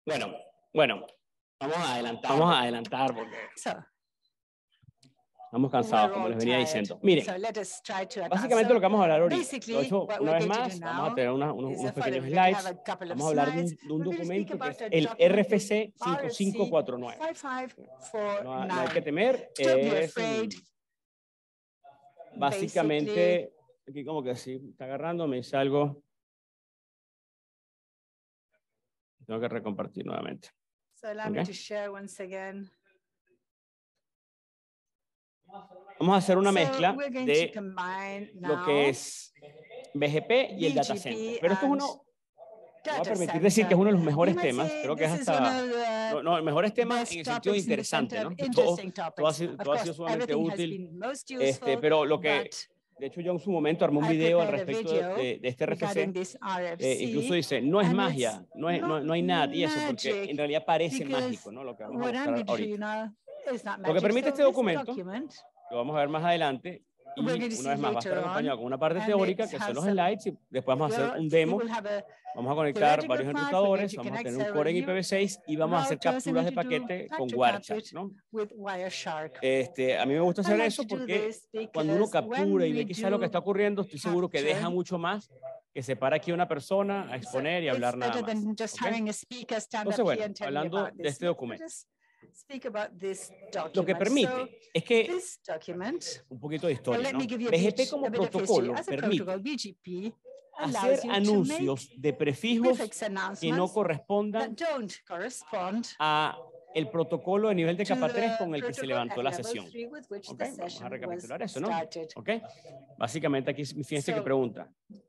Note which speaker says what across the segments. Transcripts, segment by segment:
Speaker 1: Bueno, vamos a adelantar porque estamos cansados, como les venía diciendo. Miren, básicamente lo que vamos a hablar ahorita, lo he hecho una vez más, vamos a tener unos pequeños slides, vamos a hablar de un documento que es el RFC 5549. No hay que temer, es básicamente, aquí como que sí, está agarrando, me dice algo. Tengo que recompartir nuevamente. Vamos a hacer una mezcla de lo que es BGP y el data center. Pero esto es uno, me voy a permitir decir que es uno de los mejores temas. Creo que es hasta, no, mejores temas en el sentido de interesante, ¿no? Todo ha sido sumamente útil. Pero lo que, de hecho, yo en su momento armé un video al respecto de este RFC. Incluso dice, no es magia, no hay nada y eso, porque en realidad parece mágico, ¿no? Lo que vamos a mostrar ahorita. Lo que permite este documento, lo vamos a ver más adelante, y una vez más va a estar acompañado con una parte teórica, que son los slides, y después vamos a hacer un demo. Vamos a conectar varios enrutadores, vamos a tener un core en IPv6 y vamos a hacer capturas de paquete con Wireshark, ¿no? A mí me gusta hacer eso porque cuando uno captura y ve quizás lo que está ocurriendo, estoy seguro que deja mucho más que se para aquí una persona a exponer y hablar nada más. ¿Okay? Entonces, bueno, hablando de este documento. Lo que permite es que, un poquito de historia, ¿no? BGP como protocolo permite hacer anuncios de prefijos que no correspondan a el protocolo de nivel de capa 3 con el que se levantó la sesión. ¿Okay? Vamos a recapitular eso, ¿no? ¿Okay? Básicamente aquí, fíjense que pregunta.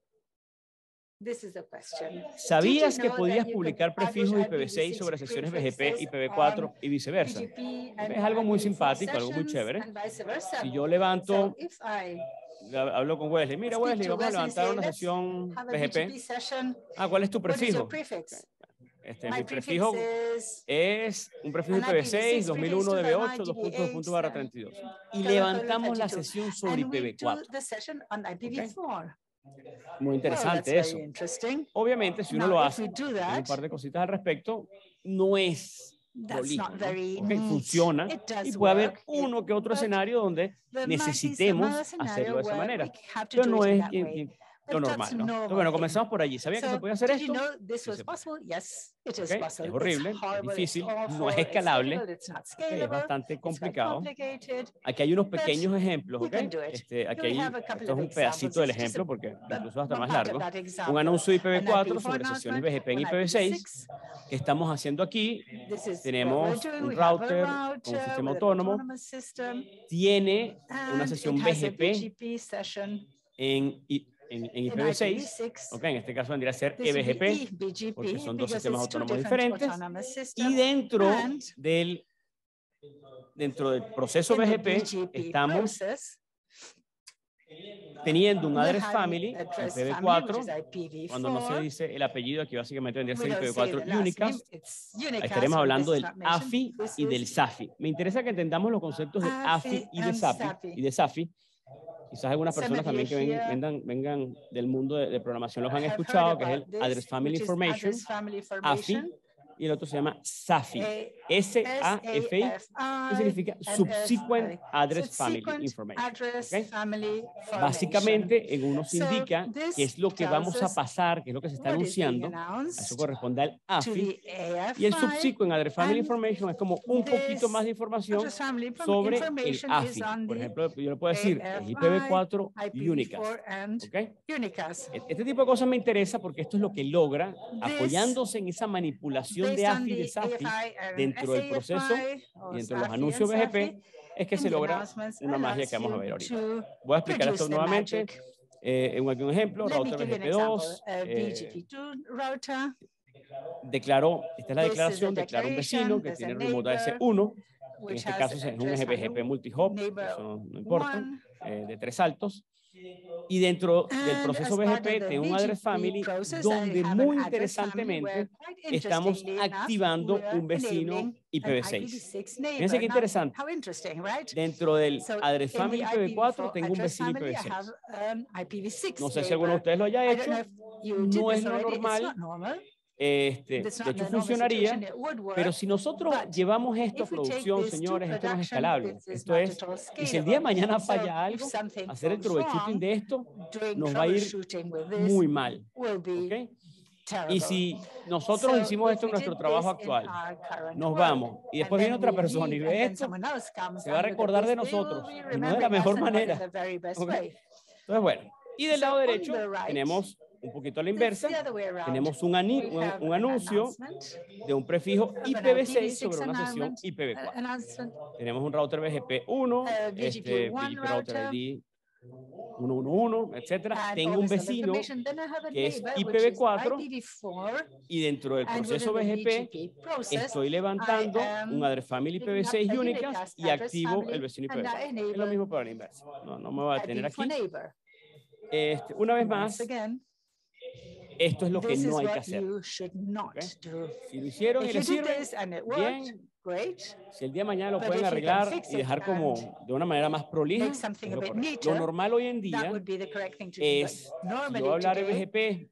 Speaker 1: ¿Sabías que podías publicar prefijos IPv6 sobre sesiones BGP, IPv4 y viceversa? Es algo muy simpático, algo muy chévere. Si yo levanto, hablo con Wesley, mira Wesley, vamos a levantar una sesión BGP. ¿Cuál es tu prefijo? Mi prefijo es un prefijo IPv6, 2001 DB8, 2.2.32. Y levantamos la sesión sobre IPv4. ¿Okay? Muy interesante eso. Obviamente, si uno lo hace, hay un par de cositas al respecto, no es prolijo, ¿no? Okay, funciona y puede haber uno que otro escenario donde necesitemos hacerlo de esa manera, pero no es lo normal, ¿no? Entonces, bueno, comenzamos por allí. ¿Sabía que se podía hacer esto? Sí, okay. Es horrible, es difícil, no es escalable, okay, es bastante complicado. Aquí hay unos pequeños ejemplos, ¿okay? Esto es un pedacito del ejemplo porque incluso hasta más largo. Un anuncio de IPv4 sobre sesiones BGP en IPv6 que estamos haciendo aquí. Tenemos un router con un sistema autónomo. Tiene una sesión BGP en IPv6, okay, en este caso vendría a ser eBGP, porque son dos sistemas autónomos diferentes, y dentro del proceso BGP estamos teniendo un address family, IPv4, cuando no se dice el apellido, aquí básicamente vendría a ser IPv4 Unicast. Ahí estaremos hablando del AFI y del SAFI. Me interesa que entendamos los conceptos de AFI y de SAFI. Quizás algunas personas también que vengan del mundo de programación los han escuchado, que es el Address Family Information, AFI, y el otro se llama SAFI, S-A-F-I, que significa Subsequent Address Family Information. ¿Okay? Básicamente, en uno se indica qué es lo que vamos a pasar, qué es lo que se está anunciando, eso corresponde al AFI, y el Subsequent Address Family Information es como un poquito más de información sobre el AFI. Por ejemplo, yo le puedo decir, es IPv4 Unicast. ¿Okay? Este tipo de cosas me interesa porque esto es lo que logra, apoyándose en esa manipulación de AFI y de SAFI dentro del proceso y dentro de los anuncios BGP, es que se logra una magia que vamos a ver ahorita. Voy a explicar esto nuevamente en algún ejemplo. Router BGP2. Declaró, esta es la declaración, declara un vecino que tiene remote AS1. En este caso es un BGP multihop, eso no importa, de 3 saltos. Y dentro del proceso BGP tengo un address family donde muy interesantemente estamos activando un vecino IPv6. Fíjense qué interesante. Dentro del address family IPv4 tengo un vecino IPv6. No sé si alguno de ustedes lo haya hecho. No es lo normal. De hecho, funcionaría, pero si nosotros llevamos esto a producción, señores, esto no es escalable. Esto es, y si el día de mañana falla algo, hacer el troubleshooting de esto nos va a ir muy mal. ¿Okay? Y si nosotros hicimos esto en nuestro trabajo actual, nos vamos, y después viene otra persona y ve esto, se va a recordar de nosotros, y no de la mejor manera. ¿Okay? Entonces, bueno, y del lado derecho tenemos un poquito a la inversa, tenemos un anuncio de un prefijo IPv6 sobre una sesión IPv4. Tenemos un router BGP1, BGP Router ID 111, etcétera. Tengo un vecino que es IPv4 y dentro del proceso BGP estoy levantando un address family IPv6 Unicast y activo el vecino IPv4. Es lo mismo para la inversa. No me voy a detener aquí. Una vez más, esto es lo que no hay que hacer. ¿Okay? Si lo hicieron y les sirve, bien. Si el día de mañana lo pueden arreglar y dejar como de una manera más prolija, lo normal hoy en día es, si yo voy a hablar de BGP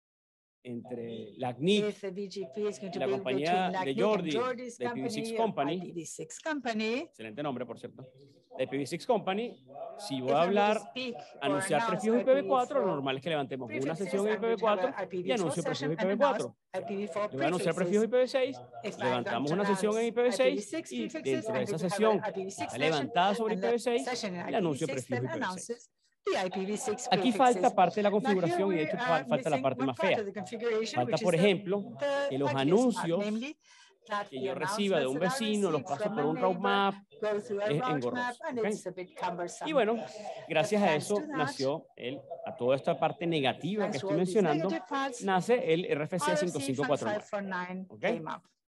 Speaker 1: entre la CNIC y la compañía de Jordi, de IPv6 Company, excelente nombre, por cierto, de IPv6 Company, si voy a hablar, anunciar prefijos IPv4, lo normal es que levantemos una sesión IPv4 y anuncio prefijos IPv4. Le voy a anunciar prefijos IPv6, levantamos una sesión en IPv6 y dentro de esa sesión está levantada sobre IPv6, le anuncio prefijos IPv6. Aquí falta parte de la configuración y de hecho falta la parte más fea. Falta, por ejemplo, que los anuncios que yo reciba de un vecino los pase por un roadmap, es engorroso. ¿Okay? Y bueno, gracias a eso nació a toda esta parte negativa que estoy mencionando, nace el RFC 5549. ¿Okay?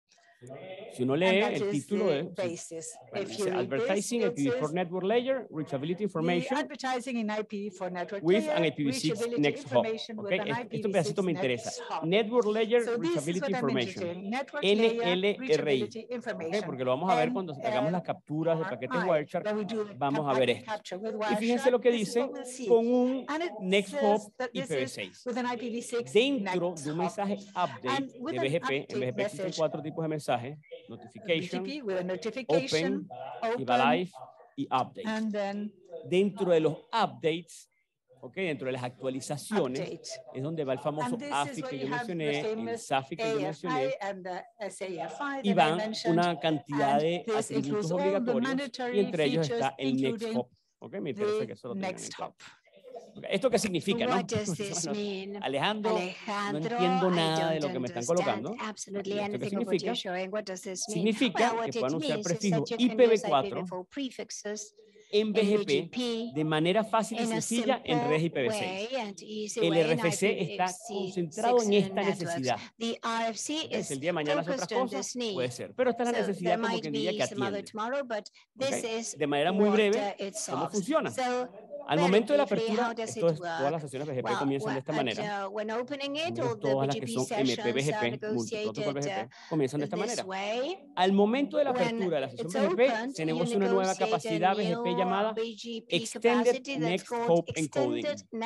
Speaker 1: Si uno lee el título de dice Advertising IPv4 Network Layer, Reachability Information with an IPv6 Next Hop. Okay? Este pedacito me interesa. Network Layer Reachability Information, NLRI. Okay? Porque lo vamos a ver cuando hagamos las capturas de paquetes Wireshark, vamos a ver esto. Y fíjense lo que dice con un Next Hop IPv6. Dentro de un mensaje update de BGP, en BGP existen 4 tipos de mensajes. Notification, Open, Live y Update. Dentro de los updates, dentro de las actualizaciones, es donde va el famoso AFI que yo mencioné, el SAFI que yo mencioné, y van una cantidad de atributos obligatorios, y entre ellos está el Next Hop. Me interesa que eso lo tengan en cuenta. ¿Esto qué significa, no? Alejandro, no entiendo nada de lo que me están colocando. ¿Esto qué significa? Significa que puedo anunciar prefijos IPv4 en BGP de manera fácil y sencilla en redes IPv6. El RFC está concentrado en esta necesidad. Si el día de mañana hace otras cosas, puede ser. Pero esta es la necesidad como quien diría que atiende. De manera muy breve, ¿cómo funciona? Al momento de la apertura, todas las sesiones BGP comienzan de esta manera. Todas las que son MPBGP, Multiprotocol BGP, comienzan de esta manera. Al momento de la apertura de la sesión BGP, se negocia una nueva capacidad BGP llamada Extended Next Hop Encoding.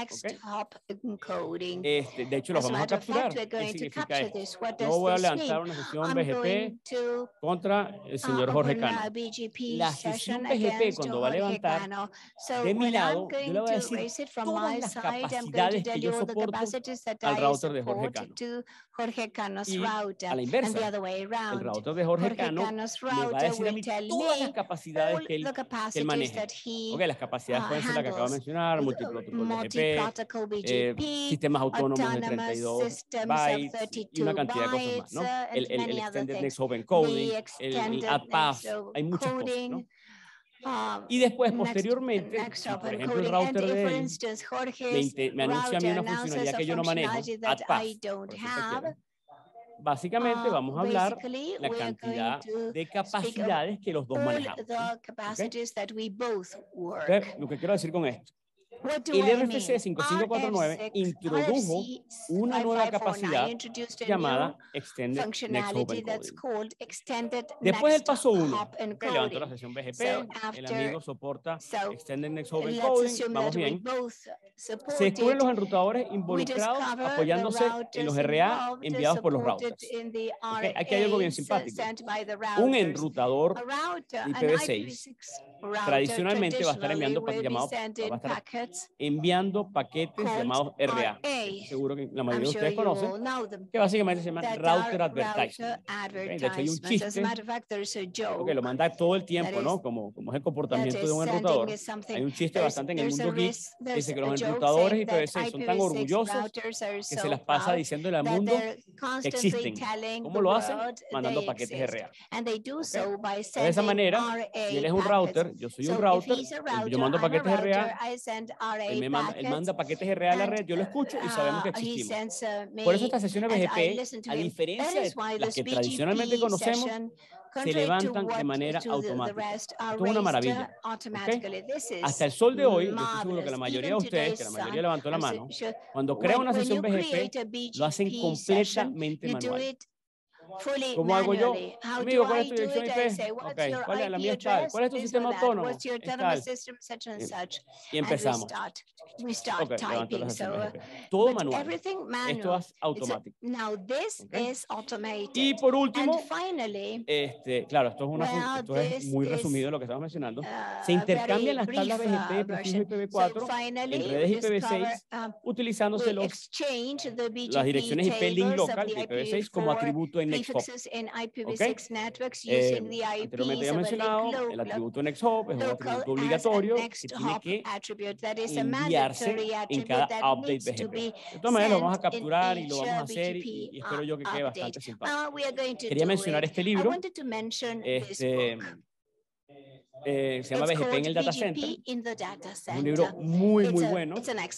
Speaker 1: De hecho, los vamos a capturar. ¿Qué significa esto? Yo voy a levantar una sesión BGP contra el señor Jorge Cano. La sesión BGP, cuando va a levantar, de mi lado, yo le voy a decir todas las capacidades que yo soporto al router de Jorge Cano. Y a la inversa, el router de Jorge Cano me va a decir a mí todas las capacidades que él maneja. Las capacidades pueden ser las que acabo de mencionar, multiprotocol BGP, sistemas autónomos de 32 bytes y una cantidad de cosas más, ¿no? El Extended Next Hop Encoding, el AdPath, hay muchas cosas, ¿no? Y después, posteriormente, si por ejemplo el router de él me anuncia a mí una funcionalidad que yo no manejo, AdPath, básicamente vamos a hablar la cantidad de capacidades que los dos manejamos. ¿Okay? Entonces, lo que quiero decir con esto, El RFC 5549 introdujo una nueva capacidad llamada Extended Next Hop Encoding. Después del paso 1, que levantó la sesión BGP, el amigo soporta Extended Next Hop Encoding, vamos bien. Se descubren los enrutadores involucrados apoyándose en los RA enviados por los routers. Okay, aquí hay algo bien simpático. Un enrutador IPv6 tradicionalmente va a estar enviando paquetes llamados RA. Seguro que la mayoría de ustedes conocen, que básicamente se llaman Router Advertisement. Okay, de hecho hay un chiste, que lo manda todo el tiempo, ¿no? Como es el comportamiento de un enrutador. Hay un chiste bastante en el mundo geek que dice que los enrutadores IPv6 son tan orgullosos que se las pasa diciéndole al mundo que existen. ¿Cómo lo hacen? Mandando paquetes RA. Okay. De esa manera, si él es un router, yo soy un router, yo mando paquetes RA, él manda paquetes RA a la red, yo lo escucho y sabemos que existimos. Por eso estas sesiones BGP, a diferencia de las que tradicionalmente conocemos, se levantan de manera automática. Esto es una maravilla. ¿Okay? Hasta el sol de hoy, yo estoy seguro que la mayoría de ustedes, que la mayoría levantó la mano, cuando crean una sesión BGP, lo hacen completamente manual. ¿Cómo hago yo? Amigo, ¿cuál es tu dirección IP? Okay. ¿Cuál es la mía? Es tal. ¿Cuál es tu sistema autónomo? Es tal. Y empezamos. Okay, levanto la sesión BGP. Todo manual. Esto es automático. Okay. Y por último, claro, esto es muy resumido lo que estamos mencionando. Se intercambian las tablas BGP de prefijo IPv4 en redes IPv6 utilizándose las direcciones IP link local de IPv6 como atributo en NextHop. Okay. Anteriormente ya mencionado, el atributo NextHop es un atributo obligatorio que tiene que enviarse en cada update BGP. De todas maneras, lo vamos a capturar y lo vamos a hacer y espero yo que quede bastante simpático. Quería mencionar este libro. Se llama BGP en el Data Center. Es un libro muy bueno.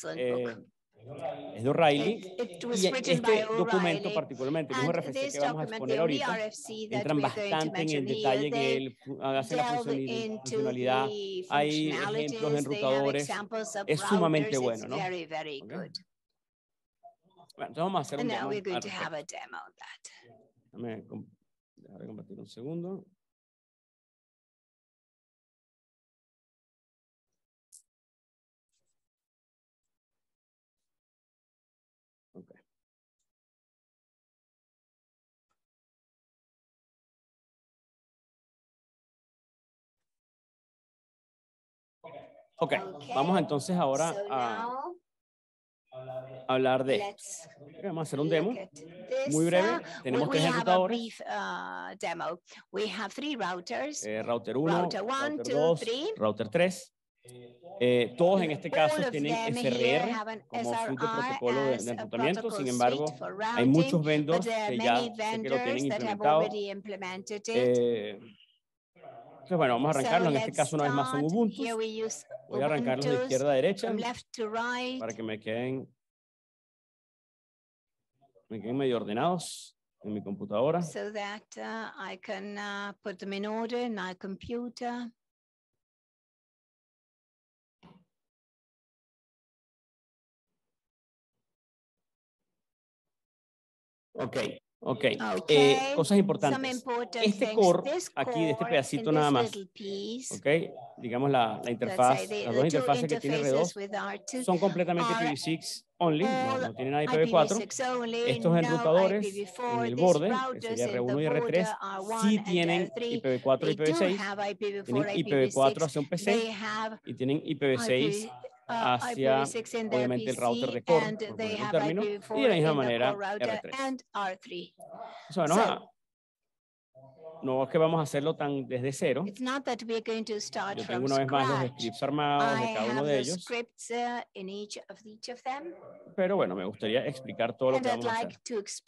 Speaker 1: Es de O'Reilly. Y este documento particularmente, el RFC que vamos a exponer ahorita, entran bastante en el detalle en él, hace la funcionalidad. Hay ejemplos de enrutadores. Es sumamente bueno, ¿no? Okay. Bueno, entonces vamos a hacer un demo. Déjame compartir un segundo. Okay. Ok, vamos entonces ahora a hablar de esto. Vamos a hacer un demo muy breve. Tenemos tres enrutadores. Router 1, router 2, router 3. Todos en este caso tienen SRR como fruto de protocolo de enrutamiento. Sin embargo, hay muchos vendors que ya sé que lo tienen implementado. Entonces, bueno, vamos a arrancarlos. En este caso, una vez más son Ubuntu. Voy a arrancarlos de izquierda a derecha para que me queden medio ordenados en mi computadora.
Speaker 2: So that I can put them in order in my computer.
Speaker 1: Ok. Cosas importantes. Este core, aquí de este pedacito nada más, digamos la interfaz, las dos interfaces que tiene R2 son completamente IPv6 only, no tienen nada de IPv4. Estos enrutadores en el borde, que sería R1 y R3, sí tienen IPv4 y IPv6, tienen IPv4 hacia un PC y tienen IPv6 hacia, obviamente, el router de core, por poner un término, y de la misma manera R3. Bueno, no es que vamos a hacerlo tan desde cero. Yo tengo una vez más los scripts armados de cada uno de ellos. Pero bueno, me gustaría explicar todo lo que vamos a hacer.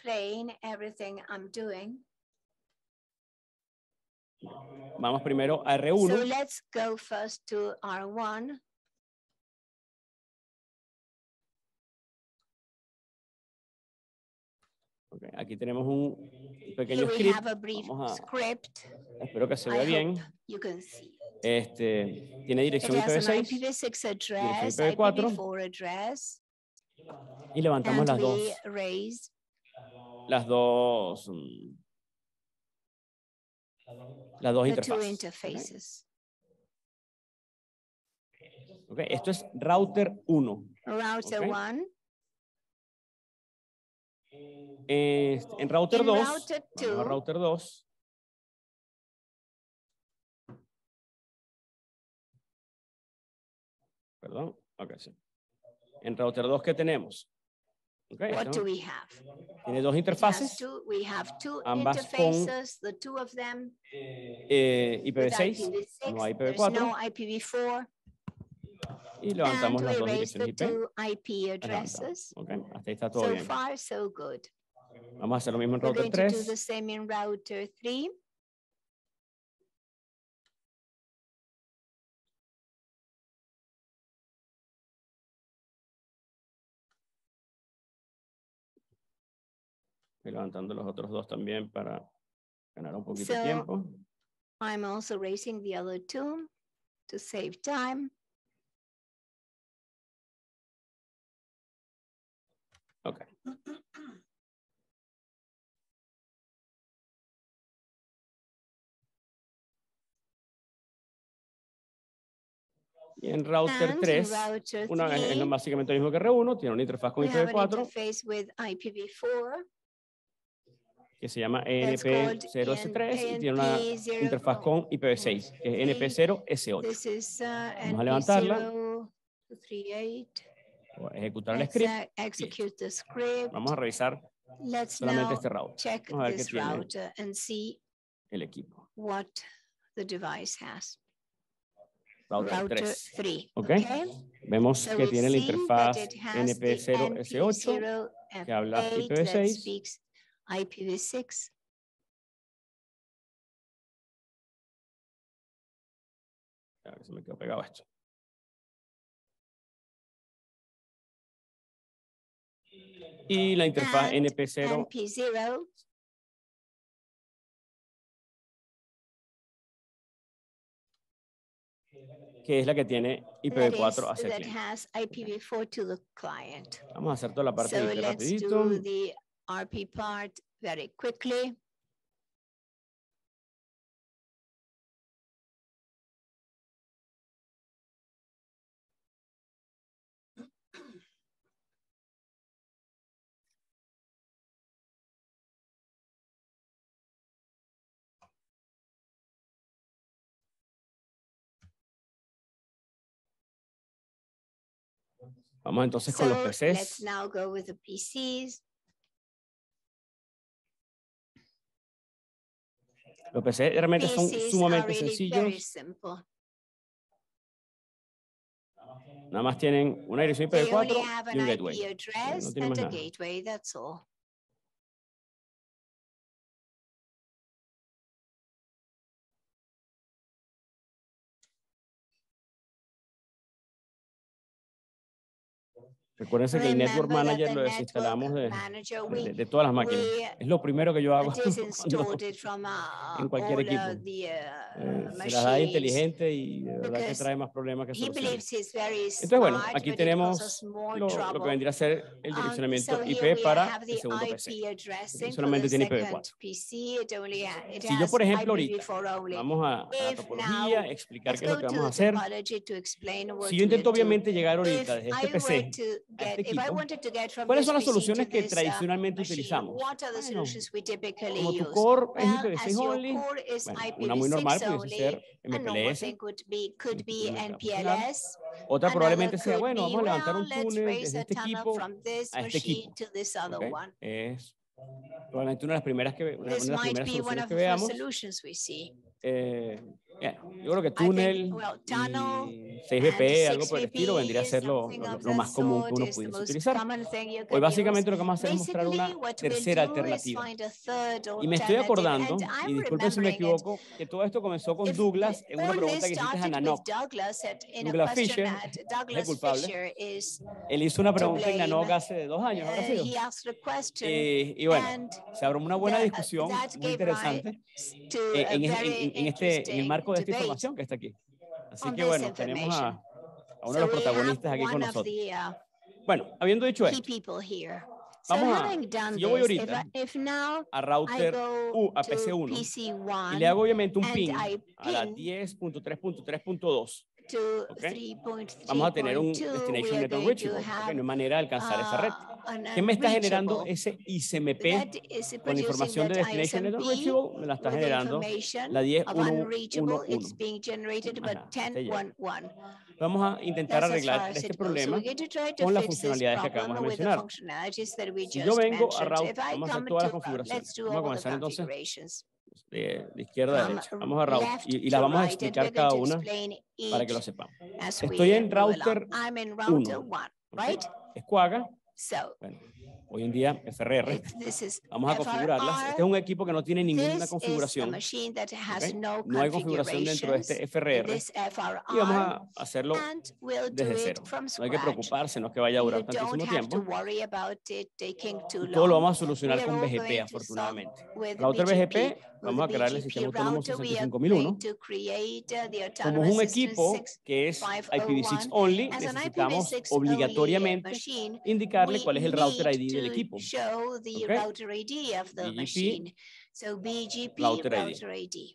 Speaker 1: Vamos primero a R1.
Speaker 2: So let's go first to R1.
Speaker 1: Okay, aquí tenemos un pequeño script. Vamos a, espero que se vea bien. Tiene dirección
Speaker 2: It has an
Speaker 1: IPv6,
Speaker 2: IPv6
Speaker 1: dirección
Speaker 2: address,
Speaker 1: IPv4,
Speaker 2: IPv4 address,
Speaker 1: y levantamos
Speaker 2: and we raised
Speaker 1: las dos
Speaker 2: the two
Speaker 1: interfaces.
Speaker 2: interfaces.
Speaker 1: Okay. Esto es router 1.
Speaker 2: Router
Speaker 1: Okay.
Speaker 2: 1.
Speaker 1: En router 2, vamos a router 2. Perdón, ok, sí. En router 2, ¿qué tenemos? Okay,
Speaker 2: What do we have?
Speaker 1: Tiene dos interfaces,
Speaker 2: We have two
Speaker 1: ambas
Speaker 2: interfaces, the two of them.
Speaker 1: IPv6, no hay IPv4.
Speaker 2: No IPv4.
Speaker 1: Y levantamos las dos
Speaker 2: direcciones
Speaker 1: IP.
Speaker 2: Two IP addresses.
Speaker 1: Okay, hasta ahí está todo
Speaker 2: so
Speaker 1: bien.
Speaker 2: far, so good.
Speaker 1: Vamos a hacer lo mismo en
Speaker 2: We're
Speaker 1: router
Speaker 2: going
Speaker 1: 3.
Speaker 2: to do the same in router 3.
Speaker 1: Estoy levantando los otros dos también para ganar un poquito de tiempo.
Speaker 2: I'm also raising the other two to save time.
Speaker 1: Okay. Y en router 3, es básicamente lo mismo que R1, tiene una interfaz con IPv4 que se llama ENP0S3 y tiene una interfaz con IPv6, que es ENP0S8. Vamos a levantarla, voy a ejecutar el script. Vamos a revisar solamente este router. Vamos a ver qué tiene el equipo. Router 3. Okay. Vemos que tiene la interfaz NP0S8 que habla IPv6. A ver si me quedó pegado esto. Y la interfaz NP0 que es la que tiene IPv4 hacia el cliente. Vamos a hacer toda la parte de IP rapidito. Vamos entonces con los PCs. Los PCs realmente son sumamente sencillos. Nada más tienen una dirección IPv4 y un gateway. No tiene más nada. Recuérdense que el Network Manager lo desinstalamos de todas las máquinas. Es lo primero que yo hago en cualquier equipo. Se las da inteligente y de verdad que trae más problemas que soluciones. Entonces, bueno, aquí tenemos lo que vendría a ser el direccionamiento IP para el segundo PC. Solamente tiene IPv4. Si yo, por ejemplo, ahorita vamos a la topología, explicar qué es lo que vamos a hacer. Si yo intento obviamente llegar ahorita desde este PC a este equipo, ¿cuáles son las soluciones que tradicionalmente utilizamos? Bueno, como tu core es IPv6 only, bueno, una muy normal pudiese ser MPLS. Otra probablemente sea, bueno, vamos a levantar un túnel desde este equipo a este equipo. Okay. Es probablemente una de las primeras soluciones que veamos. Yo creo que túnel y 6BP, algo por el estilo, vendría a ser lo más común que uno pudiese utilizar. Hoy básicamente lo que vamos a hacer es mostrar una tercera alternativa. Y me estoy acordando, y disculpen si me equivoco, que todo esto comenzó con Douglas en una pregunta que hiciste a Nanoc. Douglas Fisher es el culpable. Él hizo una pregunta en Nanoc hace 2 años, habrá sido. Y bueno, se abrió una buena discusión, muy interesante, en el marco de esta información que está aquí. Así que bueno, tenemos a uno de los protagonistas aquí con nosotros. Bueno, habiendo dicho esto, vamos a, si yo voy ahorita a router a PC1 y le hago obviamente un ping a la 10.3.3.2, okay, vamos a tener un Destination Network Reachable, okay, no hay manera de alcanzar esa red. ¿Qué me está generando ese ICMP con información de Destination Network Reachable? Me la está generando la 10.1.1. Vamos a intentar arreglar este problema con las funcionalidades que acabamos de mencionar. Si yo vengo a Route, vamos a hacer todas las configuraciones. Vamos a comenzar entonces de izquierda a derecha. Vamos a Route y las vamos a explicar cada una para que lo sepamos. Estoy en Router 1. ¿Okay? Es Quagga. Bueno, hoy en día FRR. Vamos a configurarlas. Este es un equipo que no tiene ninguna configuración. ¿Okay? No hay configuración dentro de este FRR. Y vamos a hacerlo desde cero. No hay que preocuparse, no es que vaya a durar tantísimo tiempo. Todo lo vamos a solucionar con BGP, afortunadamente. Router BGP, vamos a crear el sistema autónomo 65001. Como es un equipo que es IPv6 only, necesitamos obligatoriamente indicarle cuál es el router ID del equipo. Okay. BGP, router ID.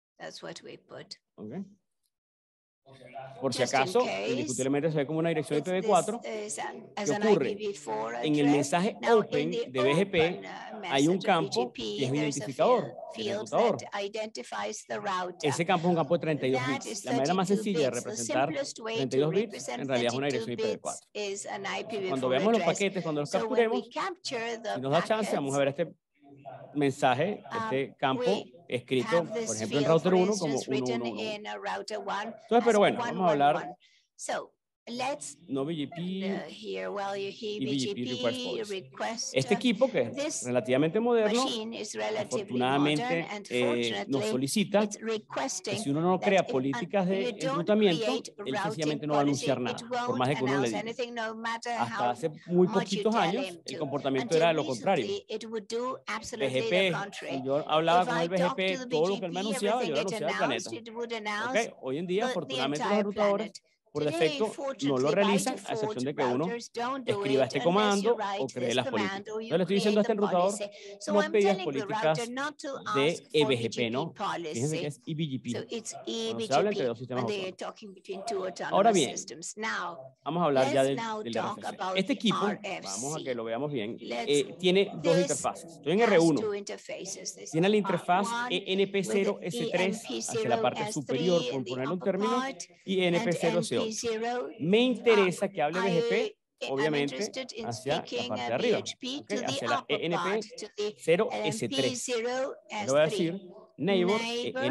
Speaker 1: Okay. Por si acaso, indiscutiblemente se ve como una dirección IPv4. ¿Qué ocurre? En el mensaje open de BGP hay un campo que es identificador, ejecutador. Ese campo es un campo de 32 bits. La manera más sencilla de representar 32 bits en realidad es una dirección IPv4. Cuando veamos los paquetes, cuando los capturemos, si nos da chance, vamos a ver este mensaje, este campo escrito, por ejemplo, en router 1 como 111. Entonces, pero bueno, vamos a hablar no BGP y BGP request. Este equipo, que es relativamente moderno, afortunadamente nos solicita que si uno no crea políticas de enrutamiento, él sencillamente no va a anunciar nada, por más de que uno le diga. Hasta hace muy poquitos años, el comportamiento era lo contrario. BGP, si yo hablaba con el BGP, todo lo que él me anunciaba, yo lo anunciaba al planeta. Okay. Hoy en día, afortunadamente, los enrutadores por defecto no lo realizan, a excepción de que uno escriba este comando o cree las políticas. Yo le estoy diciendo a este enrutador, no pedir políticas de eBGP, ¿no? Fíjense que es eBGP. Cuando se habla entre dos sistemas autónomos. Ahora bien, vamos a hablar ya del RFC. Este equipo, vamos a que lo veamos bien, tiene dos interfaces. Estoy en R1. Tiene la interfaz ENP0S3 hacia la parte superior, por ponerle un término, y ENP0S8. Me interesa que hable BGP, obviamente, hacia la parte de arriba, okay, hacia la ENP0S3. Le voy a decir neighbor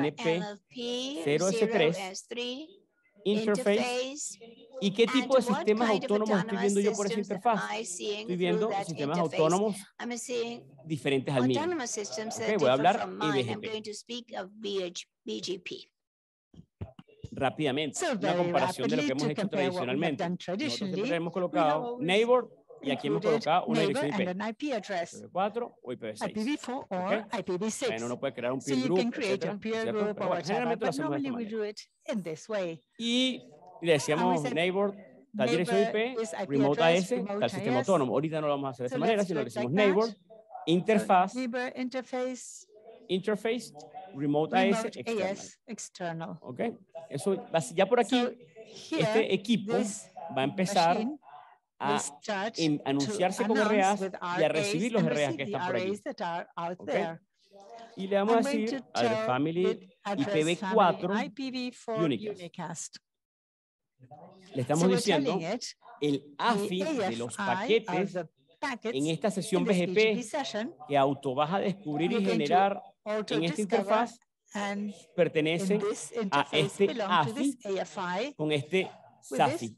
Speaker 1: ENP0S3 interface. ¿Y qué tipo de sistemas autónomos estoy viendo yo por esa interfaz? Estoy viendo sistemas autónomos diferentes al mío. Okay, voy a hablar eBGP. Rápidamente, una comparación de lo que hemos hecho tradicionalmente. Nosotros siempre hemos colocado neighbor y aquí hemos colocado una dirección IP. IPv4 o IPv6. Okay. Bueno, uno puede crear un peer group, etcétera, ¿cierto? Pero bueno, generalmente lo hacemos de esta manera. Y le decíamos neighbor, tal dirección IP, remote AS, tal sistema autónomo. Ahorita no lo vamos a hacer de esa manera, sino le decimos neighbor, interfaz, interface, remote AS external. Okay. Eso, ya por aquí, este equipo va a empar a anunciarse con RAs y a recibir los RAs que están por aquí. Okay. Y le vamos a decir address family IPv4 unicast. Le estamos diciendo el AFI de los paquetes en esta sesión BGP que auto vas a descubrir y generar en esta interfaz pertenecen a este AFI con este SAFI.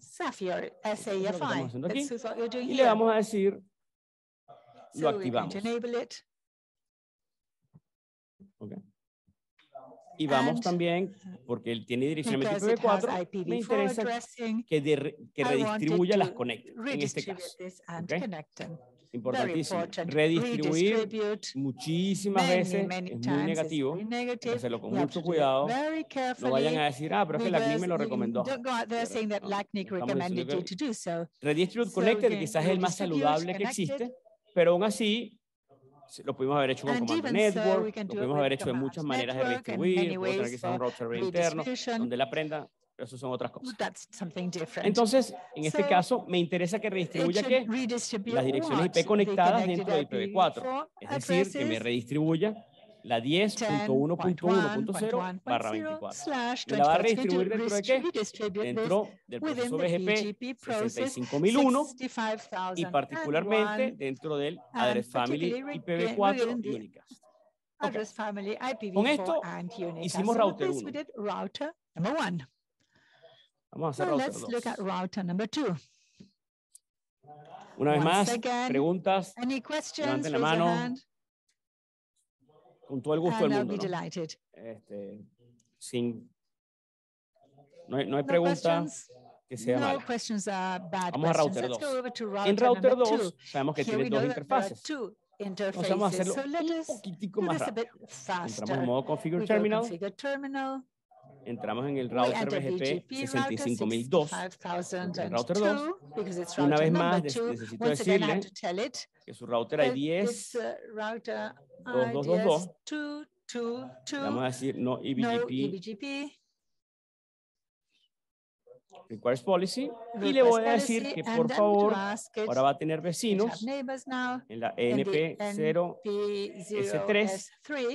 Speaker 1: Y le vamos a decir, lo activamos. Okay. Y vamos también, porque él tiene direccionamiento IPv4, me interesa que redistribuya las conectas, en este caso. Okay. importantísimo. Redistribuir muchísimas veces es muy negativo. Hay que hacerlo con mucho cuidado. No vayan a decir, pero es que la CNIC me lo recomendó. Redistribute Connected quizás es el más saludable que existe, pero aún así lo pudimos haber hecho con Comando Network, lo pudimos haber hecho de muchas maneras de redistribuir, puedo tener quizás un route server interno, donde él aprenda, pero eso son otras cosas. Entonces, en este caso, me interesa que redistribuya ¿qué? Las direcciones IP conectadas dentro de IPv4, es decir, que me redistribuya la 10.1.1.0/24. ¿Me la va a redistribuir dentro de qué? Dentro del proceso BGP 65001 y particularmente dentro del Address Family IPv4 Unicast. Okay. Con esto hicimos router 1. Vamos a hacer router 2. Una vez más, preguntas, levanten la mano. Con todo el gusto del mundo, ¿no? No hay pregunta que sea mala. Vamos a router 2. En router 2 sabemos que tiene dos interfaces. Entonces vamos a hacerlo un poquitico más rápido. Entramos en modo Configure Terminal. Entramos en el router BGP 65002. El router 2. Una vez más, necesito decirle que su router ID es 2222. Vamos a decir no EBGP requires policy y le voy a decir que por favor ahora va a tener vecinos en la ENP0S3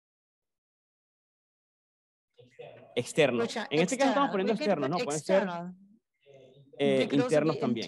Speaker 1: externos. En este caso estamos poniendo externos, no pueden ser internos también.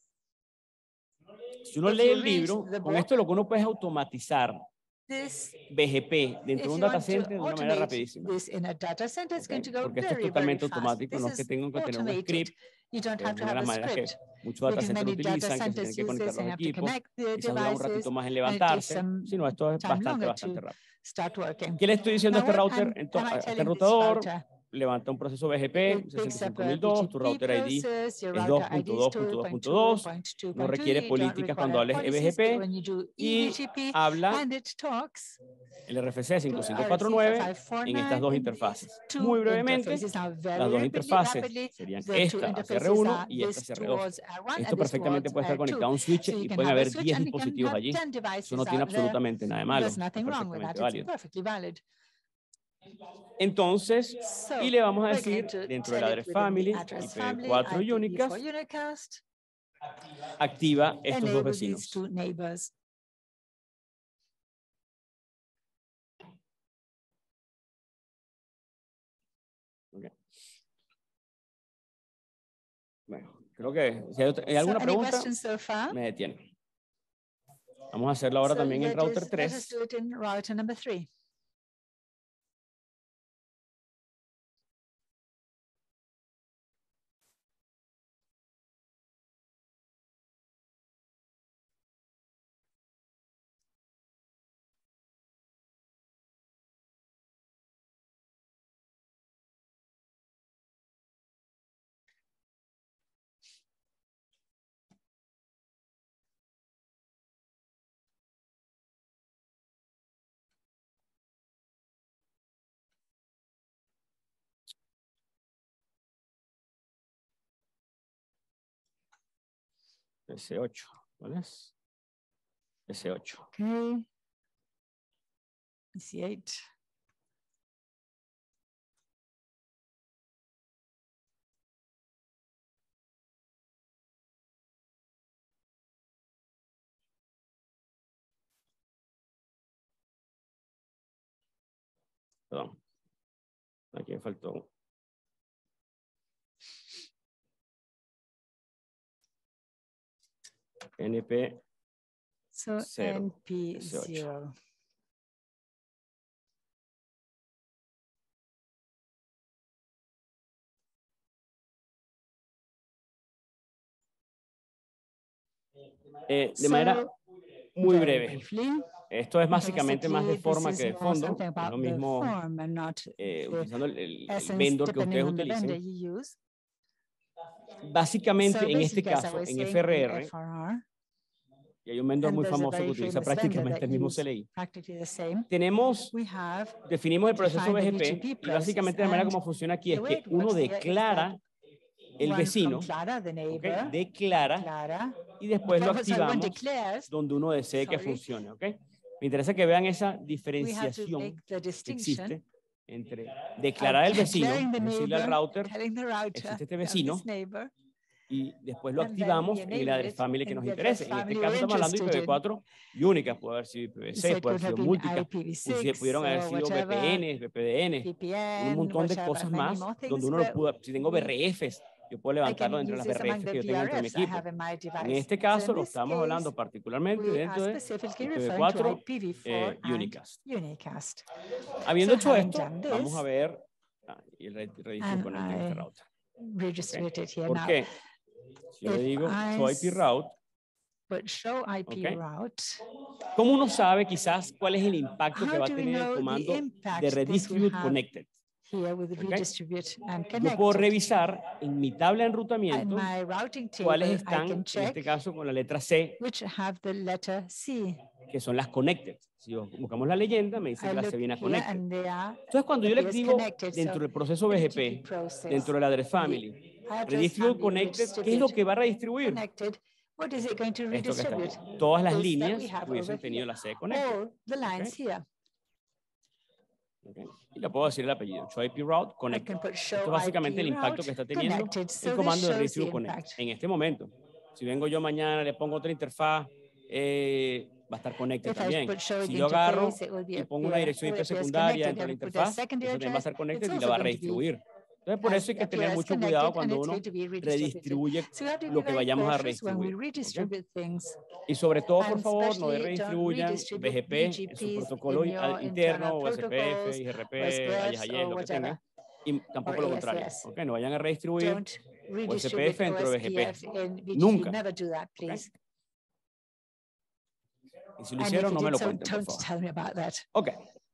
Speaker 1: Si uno lee el libro, con esto lo que uno puede es automatizar BGP dentro de un data center de una manera rapidísima. Okay. Porque esto es totalmente automático, no es que tengan que tener un script, que es una de las maneras que muchos data centers utilizan, que se tienen que conectar los equipos, quizás dura un ratito más en levantarse, sino esto es bastante rápido. ¿Qué le estoy diciendo a este router? Entonces, a este routador, levanta un proceso BGP 65002, tu router ID es 2.2.2.2, no requiere políticas cuando hables BGP y habla el RFC 5549 en estas dos interfaces. Muy brevemente, las dos interfaces serían esta ACR1 y esta ACR2. Esto perfectamente puede estar conectado a un switch y pueden haber 10 dispositivos allí. Eso no tiene absolutamente nada de malo, es perfectamente válido. Entonces, y le vamos a decir dentro del Address Family IPv4 Unicast, activa estos dos vecinos. Okay. Bueno, creo que si hay alguna pregunta, me detiene. Vamos a hacerlo ahora también en router 3. S8, ¿cuál es? S8.
Speaker 2: Okay. S8.
Speaker 1: Perdón. Aquí me faltó. NP0.
Speaker 2: NP0.
Speaker 1: De manera muy breve. Esto es básicamente más de forma que de fondo. Es lo mismo utilizando el vendor que ustedes utilicen. Básicamente, en este caso, en FRR, y hay un vendor muy famoso que utiliza prácticamente el mismo CLI. Definimos el proceso BGP y básicamente la manera como funciona aquí es que uno declara el vecino, ¿okay? Declara y después lo activamos donde uno desee que funcione. ¿Okay? Me interesa que vean esa diferenciación que existe entre declarar el vecino, decirle al router, existe este vecino, y después lo activamos en el address family que nos interese. En este caso estamos hablando de IPv4 y únicas, puede haber sido IPv6, puede haber sido múlticas, pudieron haber sido VPNs, VPN, un montón de cosas más, donde uno lo pudo, si tengo BRFs, yo puedo levantarlo dentro de las BRFs que yo tengo dentro de mi equipo. En este caso lo estamos hablando particularmente dentro de IPv4 Unicast. Habiendo hecho esto, vamos a ver el Redistribute Connect en este router. Okay. ¿Por qué? Si yo le digo show IP route, okay. ¿Cómo uno sabe quizás cuál es el impacto que va a tener el comando de Redistribute Connected? Okay. Yo puedo revisar en mi tabla de enrutamiento cuáles están, en este caso, con la letra C, que son las connected. Si buscamos la leyenda, me dice que la C viene a connected. Entonces, cuando yo le escribo dentro del proceso BGP, dentro del address family, Redistribute Connected, ¿qué es lo que va a redistribuir? Esto que está aquí. Todas las líneas que hubiesen tenido la C connected. Okay. Y le puedo decir el apellido, show IP route connect. Esto es básicamente el impacto que está teniendo el comando de Redistribute Connect. En este momento, si vengo yo mañana, le pongo otra interfaz, va a estar connected también. Si yo agarro y pongo una dirección IP secundaria dentro de la interfaz, eso también va a estar connected y la va a redistribuir. Entonces, por eso hay que tener mucho cuidado cuando uno redistribuye lo que vayamos a redistribuir. ¿Okay? Y sobre todo, por favor, no redistribuyan BGP en su protocolo interno, o SPF, IGRP, IAS, lo que tengan, y tampoco lo contrario. ¿Okay? No vayan a redistribuir o SPF dentro de BGP. Nunca. ¿Okay? Y si lo hicieron, no me lo cuenten, por favor. Ok.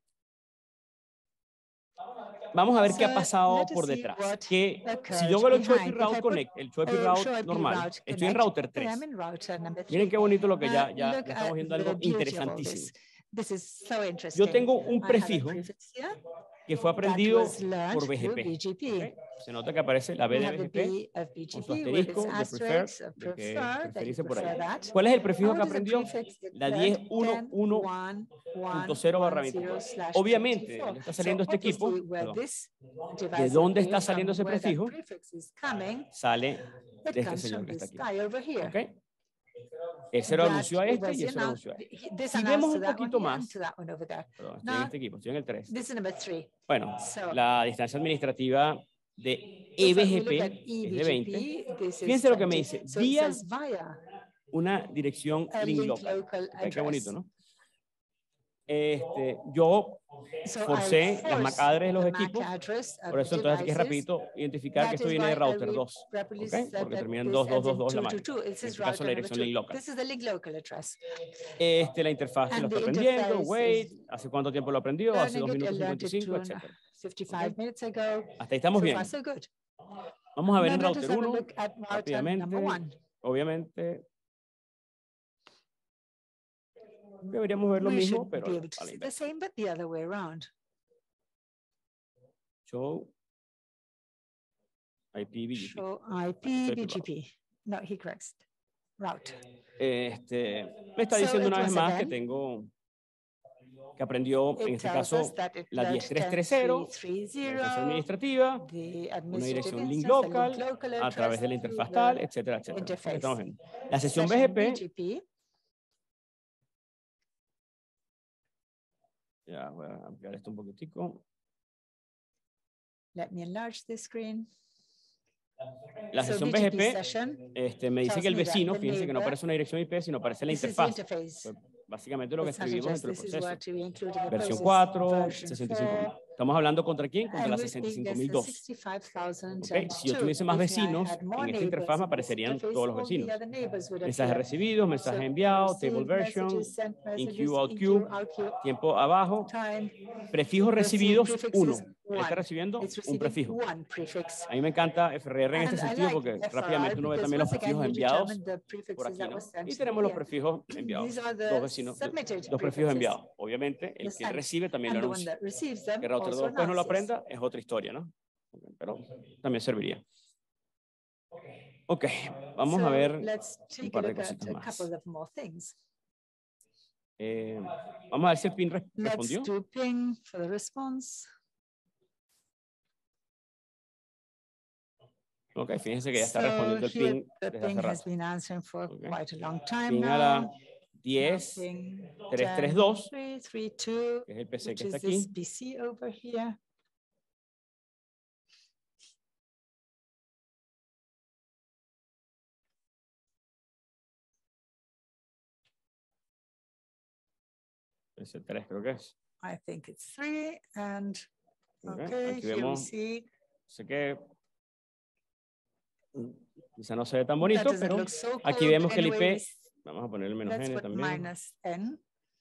Speaker 1: Vamos a ver qué ha pasado por detrás. Que si yo hago el show IP route connect, el show IP route normal, estoy en router 3. Miren qué bonito lo que ya estamos viendo, algo interesantísimo. Yo tengo un prefijo que fue aprendido por BGP. ¿Okay? Se nota que aparece la B de BGP con su asterisco de preferred, de que preferirse por ahí. ¿Cuál es el prefijo que aprendió? La 10.1.1.0/24. Obviamente, ¿dónde está saliendo este equipo? Perdón. ¿De dónde está saliendo ese prefijo? Sale de este señor que está aquí. ¿Okay? Él se lo anunció a este y él se lo anunció a este. Si vemos un poquito más, perdón, estoy en este equipo, estoy en el 3. Bueno, la distancia administrativa de eBGP es de 20. Fíjense lo que me dice, vía una dirección link local. Okay, qué bonito, ¿no? Yo forcé las MAC address de los equipos, por eso entonces aquí es rapidito identificar que esto viene de router 2, ¿okay? Porque termina en 2222 la máquina, en este caso la dirección link local. La interfaz se lo está aprendiendo, wait, ¿hace cuánto tiempo lo aprendió? Hace 2 minutos 55, etc. Okay. Hasta ahí estamos bien. Vamos a ver en router 1, rápidamente, obviamente. Deberíamos ver lo mismo, pero a la inversa. Show IP BGP.
Speaker 2: Show IP BGP. No, he corrects. Route.
Speaker 1: Me está diciendo una vez más que tengo que aprendió en este caso la 10330, la dirección administrativa, una dirección link local a través de la interfaz tal, etcétera, etcétera. Estamos viendo. La sesión BGP. Ya voy a ampliar esto un poquitico.
Speaker 2: Let me enlarge the screen.
Speaker 1: La sesión BGP me dice que el vecino, fíjense que no aparece una dirección IP, sino aparece la interfaz. Pues, básicamente lo que escribimos dentro del proceso. Versión 4, 65.000. Estamos hablando contra quién? Contra la 65.002. Okay. Si yo tuviese más vecinos, en esta interfaz me aparecerían todos los vecinos. Mensajes recibidos, mensajes enviados, table version, in queue, out queue, tiempo abajo. Prefijos recibidos 1. Él está recibiendo
Speaker 3: It's
Speaker 1: un
Speaker 3: receiving
Speaker 1: prefijo.
Speaker 3: one prefix.
Speaker 1: A mí me encanta FRR en este
Speaker 3: And I
Speaker 1: sentido
Speaker 3: like
Speaker 1: porque
Speaker 3: FRR
Speaker 1: rápidamente uno ve
Speaker 3: because
Speaker 1: también los
Speaker 3: once again
Speaker 1: prefijos
Speaker 3: you
Speaker 1: enviados
Speaker 3: determine the
Speaker 1: por
Speaker 3: prefixes
Speaker 1: aquí,
Speaker 3: that
Speaker 1: ¿no?
Speaker 3: were sent
Speaker 1: Y tenemos los
Speaker 3: here.
Speaker 1: prefijos enviados.
Speaker 3: These are
Speaker 1: Dos
Speaker 3: the
Speaker 1: vecinos,
Speaker 3: submitted
Speaker 1: dos prefijos
Speaker 3: prefixes.
Speaker 1: enviados. Obviamente, el
Speaker 3: The
Speaker 1: que
Speaker 3: sent.
Speaker 1: recibe también lo
Speaker 3: And the one
Speaker 1: anuncia.
Speaker 3: that receives them
Speaker 1: Que Router
Speaker 3: also
Speaker 1: 2 después no lo
Speaker 3: announces.
Speaker 1: aprenda es otra historia, ¿no? Pero también serviría. Ok, vamos a ver
Speaker 3: Let's
Speaker 1: un
Speaker 3: take a
Speaker 1: par de
Speaker 3: look at
Speaker 1: cositas
Speaker 3: a
Speaker 1: más.
Speaker 3: couple of more things.
Speaker 1: Vamos a ver si el PIN
Speaker 3: Let's
Speaker 1: respondió.
Speaker 3: do ping for the response.
Speaker 1: Ok, fíjense que ya está
Speaker 3: So
Speaker 1: respondiendo el
Speaker 3: here
Speaker 1: PIN
Speaker 3: the
Speaker 1: desde
Speaker 3: ping
Speaker 1: hace
Speaker 3: has
Speaker 1: rato.
Speaker 3: been answering for
Speaker 1: Okay.
Speaker 3: quite a long time
Speaker 1: PIN a la
Speaker 3: now.
Speaker 1: 10,
Speaker 3: Ping
Speaker 1: 332,
Speaker 3: 10.332,
Speaker 1: que es el PC
Speaker 3: which
Speaker 1: que está
Speaker 3: is this
Speaker 1: aquí.
Speaker 3: PC over here.
Speaker 1: PC 3 creo que es.
Speaker 3: I think it's 3, and
Speaker 1: Ok,
Speaker 3: okay,
Speaker 1: aquí
Speaker 3: here we
Speaker 1: vemos,
Speaker 3: see
Speaker 1: sé que quizá no se ve tan
Speaker 3: that
Speaker 1: bonito,
Speaker 3: doesn't
Speaker 1: pero
Speaker 3: look so
Speaker 1: aquí
Speaker 3: cool,
Speaker 1: vemos
Speaker 3: but
Speaker 1: que el
Speaker 3: anyway,
Speaker 1: IP, vamos a poner el menos
Speaker 3: let's
Speaker 1: N
Speaker 3: put
Speaker 1: también.
Speaker 3: -n.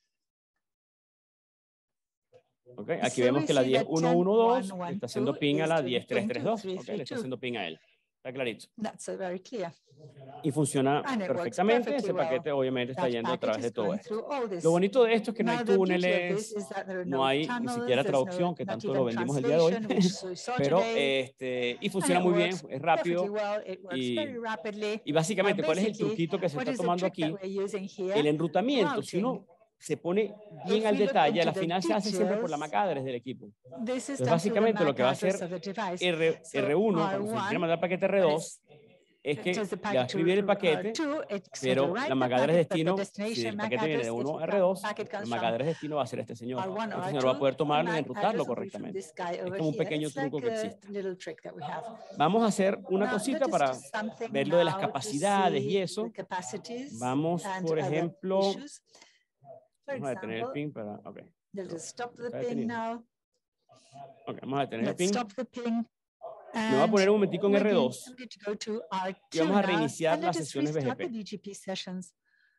Speaker 1: Ok, aquí
Speaker 3: So
Speaker 1: vemos
Speaker 3: we
Speaker 1: que la
Speaker 3: see that
Speaker 1: 10.112 le
Speaker 3: 10.112
Speaker 1: está haciendo ping a la
Speaker 3: is doing ping to
Speaker 1: 10.332. Ok, le está
Speaker 3: 332.
Speaker 1: haciendo ping a él. Está clarito.
Speaker 3: That's very clear.
Speaker 1: Y funciona
Speaker 3: And it works
Speaker 1: perfectamente.
Speaker 3: perfectly
Speaker 1: Ese paquete
Speaker 3: well.
Speaker 1: obviamente está
Speaker 3: That
Speaker 1: yendo a
Speaker 3: packet
Speaker 1: través de
Speaker 3: is
Speaker 1: todo
Speaker 3: going
Speaker 1: esto.
Speaker 3: through all this.
Speaker 1: Lo bonito de esto es que no hay
Speaker 3: Now, the beauty of this
Speaker 1: túneles,
Speaker 3: is that there are
Speaker 1: no
Speaker 3: no
Speaker 1: hay ni
Speaker 3: tunnels,
Speaker 1: siquiera
Speaker 3: there's
Speaker 1: traducción, que
Speaker 3: not
Speaker 1: tanto
Speaker 3: even
Speaker 1: lo vendimos el día de hoy.
Speaker 3: translation, which we saw
Speaker 1: Pero
Speaker 3: today.
Speaker 1: y funciona
Speaker 3: And it
Speaker 1: muy bien,
Speaker 3: works
Speaker 1: es
Speaker 3: perfectly
Speaker 1: rápido.
Speaker 3: well. It works very rapidly.
Speaker 1: Y básicamente, ¿cuál es el
Speaker 3: Basically,
Speaker 1: truquito que se
Speaker 3: what
Speaker 1: está
Speaker 3: is the
Speaker 1: tomando
Speaker 3: trick that
Speaker 1: aquí?
Speaker 3: we're using here?
Speaker 1: El enrutamiento, si
Speaker 3: Routing.
Speaker 1: uno se pone bien
Speaker 3: If
Speaker 1: al
Speaker 3: we look
Speaker 1: detalle, a
Speaker 3: into
Speaker 1: la
Speaker 3: the
Speaker 1: final se hace siempre por la
Speaker 3: details,
Speaker 1: MAC address del equipo.
Speaker 3: this is
Speaker 1: Entonces,
Speaker 3: done through the
Speaker 1: básicamente lo
Speaker 3: MAC
Speaker 1: que va a
Speaker 3: address
Speaker 1: hacer
Speaker 3: of the device. So
Speaker 1: R1, cuando se quiere
Speaker 3: R1,
Speaker 1: mandar el paquete
Speaker 3: when
Speaker 1: R2, es
Speaker 3: it
Speaker 1: que
Speaker 3: does the
Speaker 1: le va a
Speaker 3: packet
Speaker 1: escribir el
Speaker 3: to
Speaker 1: paquete,
Speaker 3: R2, it's going to
Speaker 1: pero
Speaker 3: write
Speaker 1: la
Speaker 3: the
Speaker 1: MAC address
Speaker 3: packet, but the
Speaker 1: destino, si
Speaker 3: destination
Speaker 1: el
Speaker 3: MAC
Speaker 1: paquete viene
Speaker 3: address,
Speaker 1: de
Speaker 3: if
Speaker 1: 1 a
Speaker 3: the
Speaker 1: R2,
Speaker 3: packet
Speaker 1: la
Speaker 3: comes
Speaker 1: MAC
Speaker 3: from
Speaker 1: address destino va a ser este señor.
Speaker 3: R1 or
Speaker 1: Este señor va a
Speaker 3: R2,
Speaker 1: poder
Speaker 3: the
Speaker 1: tomarlo y
Speaker 3: MAC
Speaker 1: enrutarlo
Speaker 3: address will be from
Speaker 1: correctamente.
Speaker 3: this guy
Speaker 1: Es
Speaker 3: over
Speaker 1: como un
Speaker 3: here.
Speaker 1: pequeño
Speaker 3: It's like
Speaker 1: truco que
Speaker 3: a
Speaker 1: existe.
Speaker 3: little trick that we have.
Speaker 1: Vamos a hacer una
Speaker 3: Now,
Speaker 1: cosita
Speaker 3: let us
Speaker 1: para
Speaker 3: do something
Speaker 1: ver lo de las
Speaker 3: now to
Speaker 1: capacidades y
Speaker 3: see
Speaker 1: eso.
Speaker 3: the capacities
Speaker 1: Vamos,
Speaker 3: and
Speaker 1: por
Speaker 3: other
Speaker 1: ejemplo,
Speaker 3: issues. For
Speaker 1: vamos a detener el
Speaker 3: example,
Speaker 1: ping para, ok.
Speaker 3: let's just stop the
Speaker 1: Está
Speaker 3: ping
Speaker 1: detenido.
Speaker 3: now.
Speaker 1: Ok, vamos a detener el
Speaker 3: Let's
Speaker 1: ping.
Speaker 3: stop the ping.
Speaker 1: Me voy a poner un momentico en
Speaker 3: I'm
Speaker 1: R2
Speaker 3: going to go to R2
Speaker 1: y vamos a
Speaker 3: now,
Speaker 1: reiniciar
Speaker 3: and let
Speaker 1: las
Speaker 3: us
Speaker 1: sesiones
Speaker 3: restart the
Speaker 1: BGP.
Speaker 3: BGP sessions.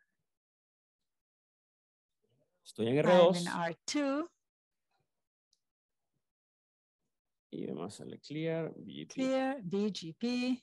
Speaker 1: Estoy en
Speaker 3: I'm in
Speaker 1: R2
Speaker 3: R2,
Speaker 1: y vamos a hacerle clear, BGP.
Speaker 3: clear, BGP.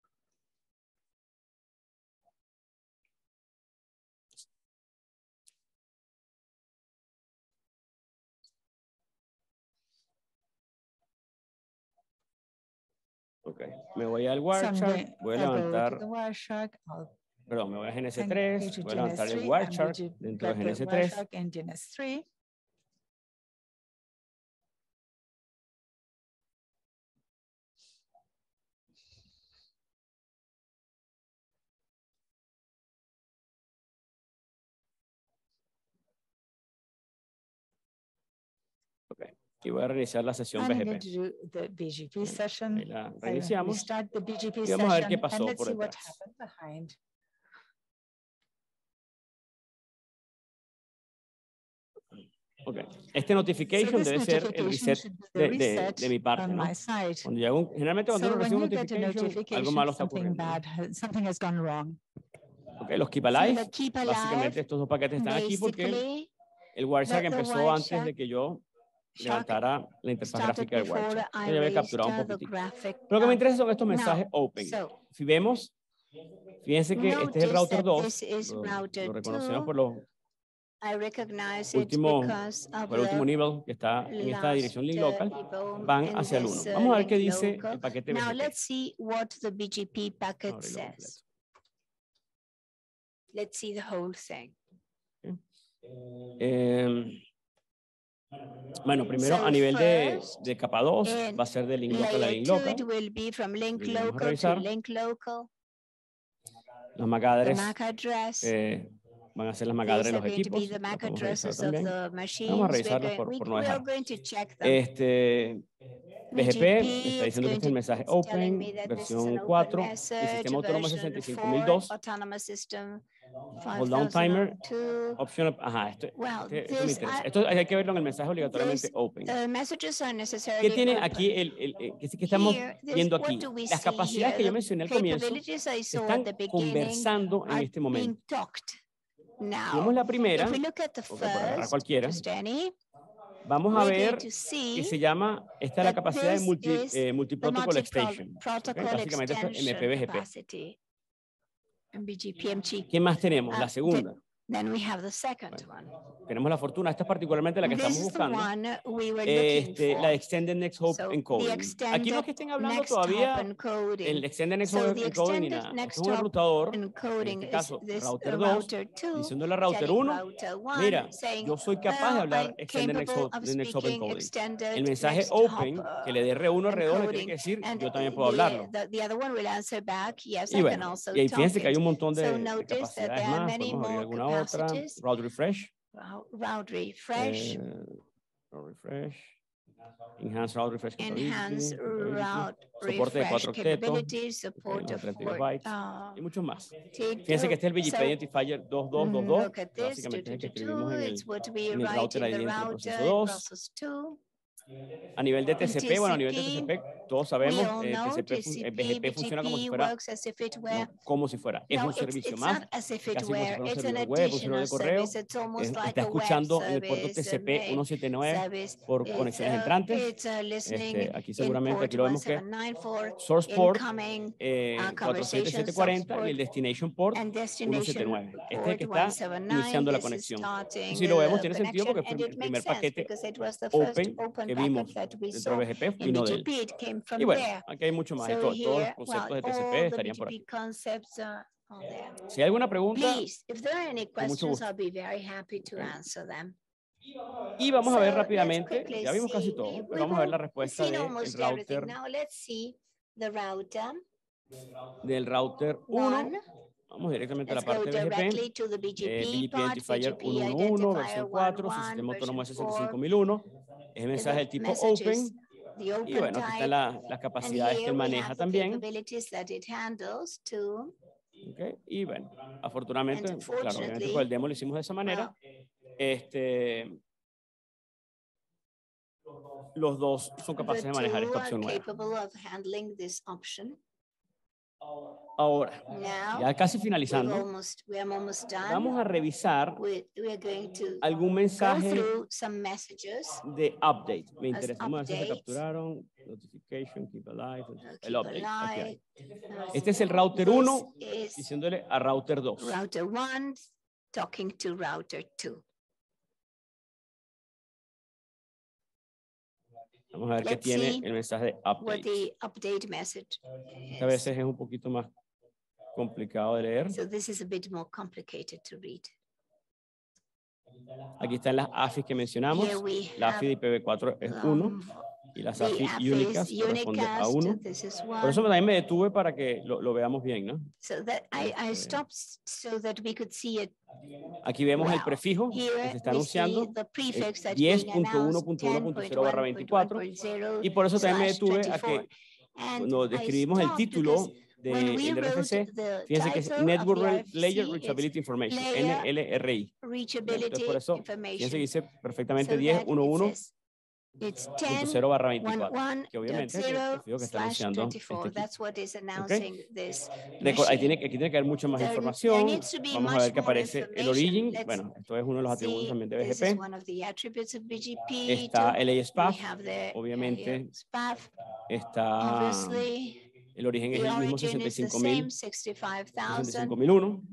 Speaker 1: Ok, me voy al
Speaker 3: So I'm
Speaker 1: Wireshark, voy a
Speaker 3: I'll go
Speaker 1: levantar,
Speaker 3: to the Wireshark. I'll
Speaker 1: perdón, me voy a
Speaker 3: go
Speaker 1: GNS3,
Speaker 3: to
Speaker 1: voy a levantar el
Speaker 3: GNS3 and
Speaker 1: Wireshark
Speaker 3: we
Speaker 1: dentro de
Speaker 3: got the
Speaker 1: GNS3.
Speaker 3: Wireshark and GNS3.
Speaker 1: Ok, y voy a reiniciar la sesión
Speaker 3: And I'm going
Speaker 1: BGP.
Speaker 3: to do the BGP
Speaker 1: Ahí
Speaker 3: session.
Speaker 1: la
Speaker 3: I
Speaker 1: reiniciamos
Speaker 3: restart the BGP
Speaker 1: y vamos a ver qué
Speaker 3: session,
Speaker 1: pasó
Speaker 3: and let's
Speaker 1: por
Speaker 3: see what
Speaker 1: detrás.
Speaker 3: happened behind.
Speaker 1: Ok, este notification
Speaker 3: this
Speaker 1: debe ser el
Speaker 3: notification
Speaker 1: reset
Speaker 3: should be the
Speaker 1: de mi
Speaker 3: reset
Speaker 1: parte,
Speaker 3: on
Speaker 1: ¿no?
Speaker 3: my side.
Speaker 1: Cuando llega generalmente cuando
Speaker 3: So
Speaker 1: uno
Speaker 3: when
Speaker 1: recibe un
Speaker 3: you get a
Speaker 1: notification, algo
Speaker 3: notification,
Speaker 1: malo está
Speaker 3: something
Speaker 1: ocurriendo, ¿no?
Speaker 3: bad, something has gone wrong.
Speaker 1: Ok, los Keep Alive, básicamente estos dos paquetes están aquí porque
Speaker 2: Basically,
Speaker 1: el Wireshark
Speaker 2: the
Speaker 1: empezó antes de
Speaker 2: Wireshark
Speaker 1: que yo
Speaker 2: Shark
Speaker 1: levantara la interfaz
Speaker 2: started
Speaker 1: gráfica del
Speaker 2: before
Speaker 1: Wireshark.
Speaker 2: I
Speaker 1: Ya había
Speaker 2: raised
Speaker 1: capturado un
Speaker 2: the
Speaker 1: poquitico.
Speaker 2: graphic.
Speaker 1: Lo que me interesa son estos mensajes
Speaker 2: Now,
Speaker 1: open.
Speaker 2: so
Speaker 1: Si vemos, fíjense que este es el
Speaker 2: notice
Speaker 1: router
Speaker 2: that
Speaker 1: 2.
Speaker 2: this is router
Speaker 1: Lo reconocemos
Speaker 2: 2.
Speaker 1: por los
Speaker 2: I recognize it
Speaker 1: últimos,
Speaker 2: because of
Speaker 1: por el último
Speaker 2: the
Speaker 1: nivel que está en esta dirección link local,
Speaker 2: EVO
Speaker 1: van
Speaker 2: in
Speaker 1: hacia el
Speaker 2: this
Speaker 1: 1. Vamos a ver qué
Speaker 2: link
Speaker 1: dice
Speaker 2: local.
Speaker 1: el paquete
Speaker 2: Now
Speaker 1: BGP.
Speaker 2: let's see what the BGP packet
Speaker 1: Abrirlo completo.
Speaker 2: says. Let's see the whole thing.
Speaker 1: Bueno, primero
Speaker 2: So
Speaker 1: a nivel
Speaker 2: first,
Speaker 1: de capa 2
Speaker 2: in
Speaker 1: va a ser de link local a
Speaker 2: Layer
Speaker 1: link
Speaker 2: 2,
Speaker 1: local.
Speaker 2: it will be from link
Speaker 1: Lo vamos a
Speaker 2: local to
Speaker 1: revisar.
Speaker 2: link local.
Speaker 1: Las MAC
Speaker 2: The
Speaker 1: address
Speaker 2: MAC address.
Speaker 1: van a ser las MAC
Speaker 2: These
Speaker 1: address de
Speaker 2: are
Speaker 1: los
Speaker 2: going to be
Speaker 1: equipos.
Speaker 2: the
Speaker 1: las
Speaker 2: MAC
Speaker 1: podemos revisar
Speaker 2: addresses of
Speaker 1: también.
Speaker 2: the
Speaker 1: Vamos a
Speaker 2: machines.
Speaker 1: revisarlas por no
Speaker 2: We are
Speaker 1: dejar.
Speaker 2: going to check them.
Speaker 1: BGP está diciendo que este es el mensaje
Speaker 2: it's telling
Speaker 1: open,
Speaker 2: me that this is
Speaker 1: versión
Speaker 2: an open
Speaker 1: 4, y
Speaker 2: message,
Speaker 1: sistema autónomo
Speaker 2: version
Speaker 1: 65002.
Speaker 2: 4, autonomous system
Speaker 1: Hold down timer,
Speaker 2: 5002.
Speaker 1: optional, ajá, esto me interesa. Esto hay que verlo en el mensaje obligatoriamente open.
Speaker 2: Messages are
Speaker 1: ¿Qué
Speaker 2: necessarily
Speaker 1: tiene
Speaker 2: open.
Speaker 1: aquí, que estamos
Speaker 2: Here,
Speaker 1: viendo
Speaker 2: what
Speaker 1: aquí?
Speaker 2: do we
Speaker 1: Las
Speaker 2: see
Speaker 1: capacidades
Speaker 2: here?
Speaker 1: que yo
Speaker 2: The
Speaker 1: mencioné al comienzo
Speaker 2: capabilities I saw
Speaker 1: están
Speaker 2: at the beginning
Speaker 1: conversando en
Speaker 2: are
Speaker 1: este
Speaker 2: being
Speaker 1: momento.
Speaker 2: talked
Speaker 1: Si vemos
Speaker 2: now.
Speaker 1: la primera,
Speaker 2: If we look at the
Speaker 1: por agarrar
Speaker 2: first,
Speaker 1: cualquiera,
Speaker 2: just any,
Speaker 1: vamos a
Speaker 2: we're going
Speaker 1: ver
Speaker 2: to
Speaker 1: que
Speaker 2: see
Speaker 1: se llama, esta es la
Speaker 2: that
Speaker 1: capacidad de
Speaker 2: this is the
Speaker 1: multiprotocol extension.
Speaker 2: protocol
Speaker 1: Básicamente esto es
Speaker 2: extension
Speaker 1: MPBGP.
Speaker 2: capacity. MBGPMG.
Speaker 1: ¿Qué más tenemos? La segunda.
Speaker 2: Then we have the second one.
Speaker 1: Tenemos la fortuna, esta es particularmente la que
Speaker 2: This
Speaker 1: estamos
Speaker 2: is the
Speaker 1: buscando.
Speaker 2: one we were looking for.
Speaker 1: La Extended Next Hop
Speaker 2: So the
Speaker 1: Encoding. Aquí no es que estén hablando todavía el Extended Next Hop Encoding ni nada. Es un enrutador, en este caso router 2, diciéndole a router 1, mira, yo soy capaz de hablar Extended Next Hop Encoding. El mensaje open que le dé R1 a R2 le tiene que decir, yo también puedo hablarlo. Y bueno, y ahí fíjense que hay un montón de capacidades más, podemos abrir alguna otra. Route refresh.
Speaker 2: Route refresh.
Speaker 1: Route refresh. Enhanced route refresh
Speaker 2: Enhanced route
Speaker 1: soporte de 4
Speaker 2: refresh
Speaker 1: octetos.
Speaker 2: capabilities, support of
Speaker 1: 32 bytes. Y muchos más.
Speaker 2: Fíjense
Speaker 1: Fíjense que este es el BGP Identifier 2222.
Speaker 2: Look at this,
Speaker 1: Básicamente es el que escribimos
Speaker 2: 222,
Speaker 1: en
Speaker 2: it's what we
Speaker 1: el
Speaker 2: write
Speaker 1: router
Speaker 2: in
Speaker 1: ID
Speaker 2: the
Speaker 1: entre
Speaker 2: router
Speaker 1: proceso
Speaker 2: in
Speaker 1: 2.
Speaker 2: process 2.
Speaker 1: A nivel de TCP, bueno, a nivel de
Speaker 2: TCP,
Speaker 1: TCP, todos
Speaker 2: We
Speaker 1: sabemos,
Speaker 2: all know
Speaker 1: BGP funciona como si fuera,
Speaker 2: works as if it were.
Speaker 1: como si fuera, es
Speaker 2: No,
Speaker 1: un servicio
Speaker 2: it's
Speaker 1: más,
Speaker 2: not as if it
Speaker 1: casi como si
Speaker 2: were.
Speaker 1: fuera un
Speaker 2: It's an
Speaker 1: servidor web, un servidor
Speaker 2: additional
Speaker 1: de correo.
Speaker 2: service. It's almost like
Speaker 1: Está
Speaker 2: a web
Speaker 1: escuchando en el puerto
Speaker 2: service,
Speaker 1: TCP 179
Speaker 2: service.
Speaker 1: por
Speaker 2: It's,
Speaker 1: conexiones entrantes.
Speaker 2: It's listening
Speaker 1: Aquí
Speaker 2: in
Speaker 1: seguramente,
Speaker 2: port
Speaker 1: aquí lo vemos que
Speaker 2: 1794
Speaker 1: source port
Speaker 2: incoming,
Speaker 1: 47740 y el destination port
Speaker 2: and destination
Speaker 1: 179. Este es el
Speaker 2: port
Speaker 1: que está
Speaker 2: 179.
Speaker 1: iniciando la
Speaker 2: This is
Speaker 1: conexión.
Speaker 2: starting
Speaker 1: Si lo vemos,
Speaker 2: the
Speaker 1: tiene sentido porque
Speaker 2: connection,
Speaker 1: fue
Speaker 2: and
Speaker 1: el
Speaker 2: it
Speaker 1: primer
Speaker 2: makes sense
Speaker 1: paquete
Speaker 2: because it was the first
Speaker 1: open
Speaker 2: open
Speaker 1: que
Speaker 2: packet
Speaker 1: vimos
Speaker 2: that we
Speaker 1: dentro
Speaker 2: saw
Speaker 1: de BGP
Speaker 2: in
Speaker 1: vino de él.
Speaker 2: BGP. It came from
Speaker 1: Y bueno,
Speaker 2: there.
Speaker 1: aquí hay mucho más.
Speaker 2: So
Speaker 1: Todos los
Speaker 2: here,
Speaker 1: conceptos de
Speaker 2: all
Speaker 1: TCP
Speaker 2: the
Speaker 1: estarían por
Speaker 2: BGP
Speaker 1: aquí.
Speaker 2: concepts are there.
Speaker 1: Si hay alguna pregunta,
Speaker 2: Please, if there are any
Speaker 1: con mucho
Speaker 2: questions,
Speaker 1: gusto.
Speaker 2: I'll be very happy to answer them.
Speaker 1: Y vamos a ver
Speaker 2: So,
Speaker 1: rápidamente,
Speaker 2: let's quickly
Speaker 1: ya vimos casi
Speaker 2: see.
Speaker 1: todo,
Speaker 2: We've
Speaker 1: pero vamos a ver la
Speaker 2: all
Speaker 1: respuesta
Speaker 2: seen
Speaker 1: del
Speaker 2: almost everything.
Speaker 1: router,
Speaker 2: Now let's see the router.
Speaker 1: del router 1.
Speaker 2: One.
Speaker 1: Vamos directamente a la
Speaker 2: Let's go
Speaker 1: parte de
Speaker 2: directly
Speaker 1: BGP.
Speaker 2: to the BGP
Speaker 1: BGP
Speaker 2: part,
Speaker 1: Identifier
Speaker 2: BGP
Speaker 1: 111,
Speaker 2: identifier
Speaker 1: versión 4, su
Speaker 2: 11,
Speaker 1: sistema autónomo
Speaker 2: version 4.
Speaker 1: 65001. Es el mensaje del tipo
Speaker 2: Message
Speaker 1: open.
Speaker 2: is the open
Speaker 1: Y bueno, aquí
Speaker 2: type.
Speaker 1: están las
Speaker 2: And
Speaker 1: capacidades que
Speaker 2: here
Speaker 1: él
Speaker 2: we
Speaker 1: maneja
Speaker 2: have the
Speaker 1: también.
Speaker 2: capabilities that it handles too.
Speaker 1: Okay. Y bueno, afortunadamente,
Speaker 2: And
Speaker 1: claro, obviamente
Speaker 2: fortunately,
Speaker 1: con el demo lo hicimos de esa manera. Los dos son capaces
Speaker 2: The
Speaker 1: de manejar
Speaker 2: two
Speaker 1: esta
Speaker 2: are
Speaker 1: opción nueva.
Speaker 2: capable of handling this option.
Speaker 1: Ahora,
Speaker 2: Now,
Speaker 1: ya casi finalizando,
Speaker 2: we are almost done.
Speaker 1: vamos a revisar
Speaker 2: We are going to
Speaker 1: algún
Speaker 2: go
Speaker 1: mensaje
Speaker 2: through some messages.
Speaker 1: de update. Me
Speaker 2: As
Speaker 1: interesa, vamos a ver si se
Speaker 2: updates.
Speaker 1: capturaron. Notification, keep alive, el
Speaker 2: Keep
Speaker 1: update. Aquí hay.
Speaker 2: alive.
Speaker 1: Este es el router
Speaker 2: This
Speaker 1: 1
Speaker 2: is
Speaker 1: diciéndole a router 2.
Speaker 2: router 1 talking to router 2.
Speaker 1: Vamos a ver qué
Speaker 2: Let's
Speaker 1: tiene
Speaker 2: see
Speaker 1: el mensaje de
Speaker 2: What
Speaker 1: update.
Speaker 2: the update message
Speaker 1: A
Speaker 2: is.
Speaker 1: veces es un poquito más complicado de leer.
Speaker 2: So this is a bit more complicated to read.
Speaker 1: Aquí están las AFIs que mencionamos.
Speaker 2: Here we
Speaker 1: La AFI de IPv4 es 1 y las
Speaker 2: the
Speaker 1: AFI
Speaker 2: AFIs
Speaker 1: únicas corresponde a 1.
Speaker 2: This is
Speaker 1: Por eso
Speaker 2: one.
Speaker 1: también me detuve para que lo veamos bien, ¿no?
Speaker 2: So that I stopped so that we could see it.
Speaker 1: Aquí vemos el
Speaker 2: Well,
Speaker 1: prefijo que
Speaker 2: Here
Speaker 1: se está
Speaker 2: we see
Speaker 1: anunciando,
Speaker 2: the prefix that's being announced,
Speaker 1: 10.1.1.0/24, y por eso también me detuve a que
Speaker 2: 10.1.24.
Speaker 1: cuando describimos el título
Speaker 2: when we
Speaker 1: del
Speaker 2: wrote
Speaker 1: RFC,
Speaker 2: the
Speaker 1: fíjense que es
Speaker 2: title of
Speaker 1: Network
Speaker 2: the RFC,
Speaker 1: Layer
Speaker 2: it's
Speaker 1: Reachability Information,
Speaker 2: Layer
Speaker 1: NLRI.
Speaker 2: reachability
Speaker 1: Entonces, por eso, fíjense
Speaker 2: information.
Speaker 1: que dice perfectamente
Speaker 2: So that it
Speaker 1: 10.1.1.0/24,
Speaker 2: says it's 10.1.1.0/24.
Speaker 1: que obviamente es el prefijo que está anunciando este equipo.
Speaker 2: That's what is announcing this
Speaker 1: Aquí
Speaker 2: machine.
Speaker 1: tiene que haber mucha más
Speaker 2: There
Speaker 1: información.
Speaker 2: needs to be
Speaker 1: Vamos a
Speaker 2: much
Speaker 1: ver que
Speaker 2: more
Speaker 1: aparece el
Speaker 2: information.
Speaker 1: origen.
Speaker 2: Let's
Speaker 1: Bueno, esto es uno de los atributos
Speaker 2: See,
Speaker 1: también de
Speaker 2: this is
Speaker 1: BGP.
Speaker 2: one of the attributes of BGP.
Speaker 1: Está el
Speaker 2: We
Speaker 1: ASPAF,
Speaker 2: have the
Speaker 1: obviamente.
Speaker 2: SPAF.
Speaker 1: Está
Speaker 2: Obviously,
Speaker 1: el origen es
Speaker 2: the
Speaker 1: el mismo
Speaker 2: origin is the
Speaker 1: 65.000,
Speaker 2: same, 65,000,
Speaker 1: 65.001.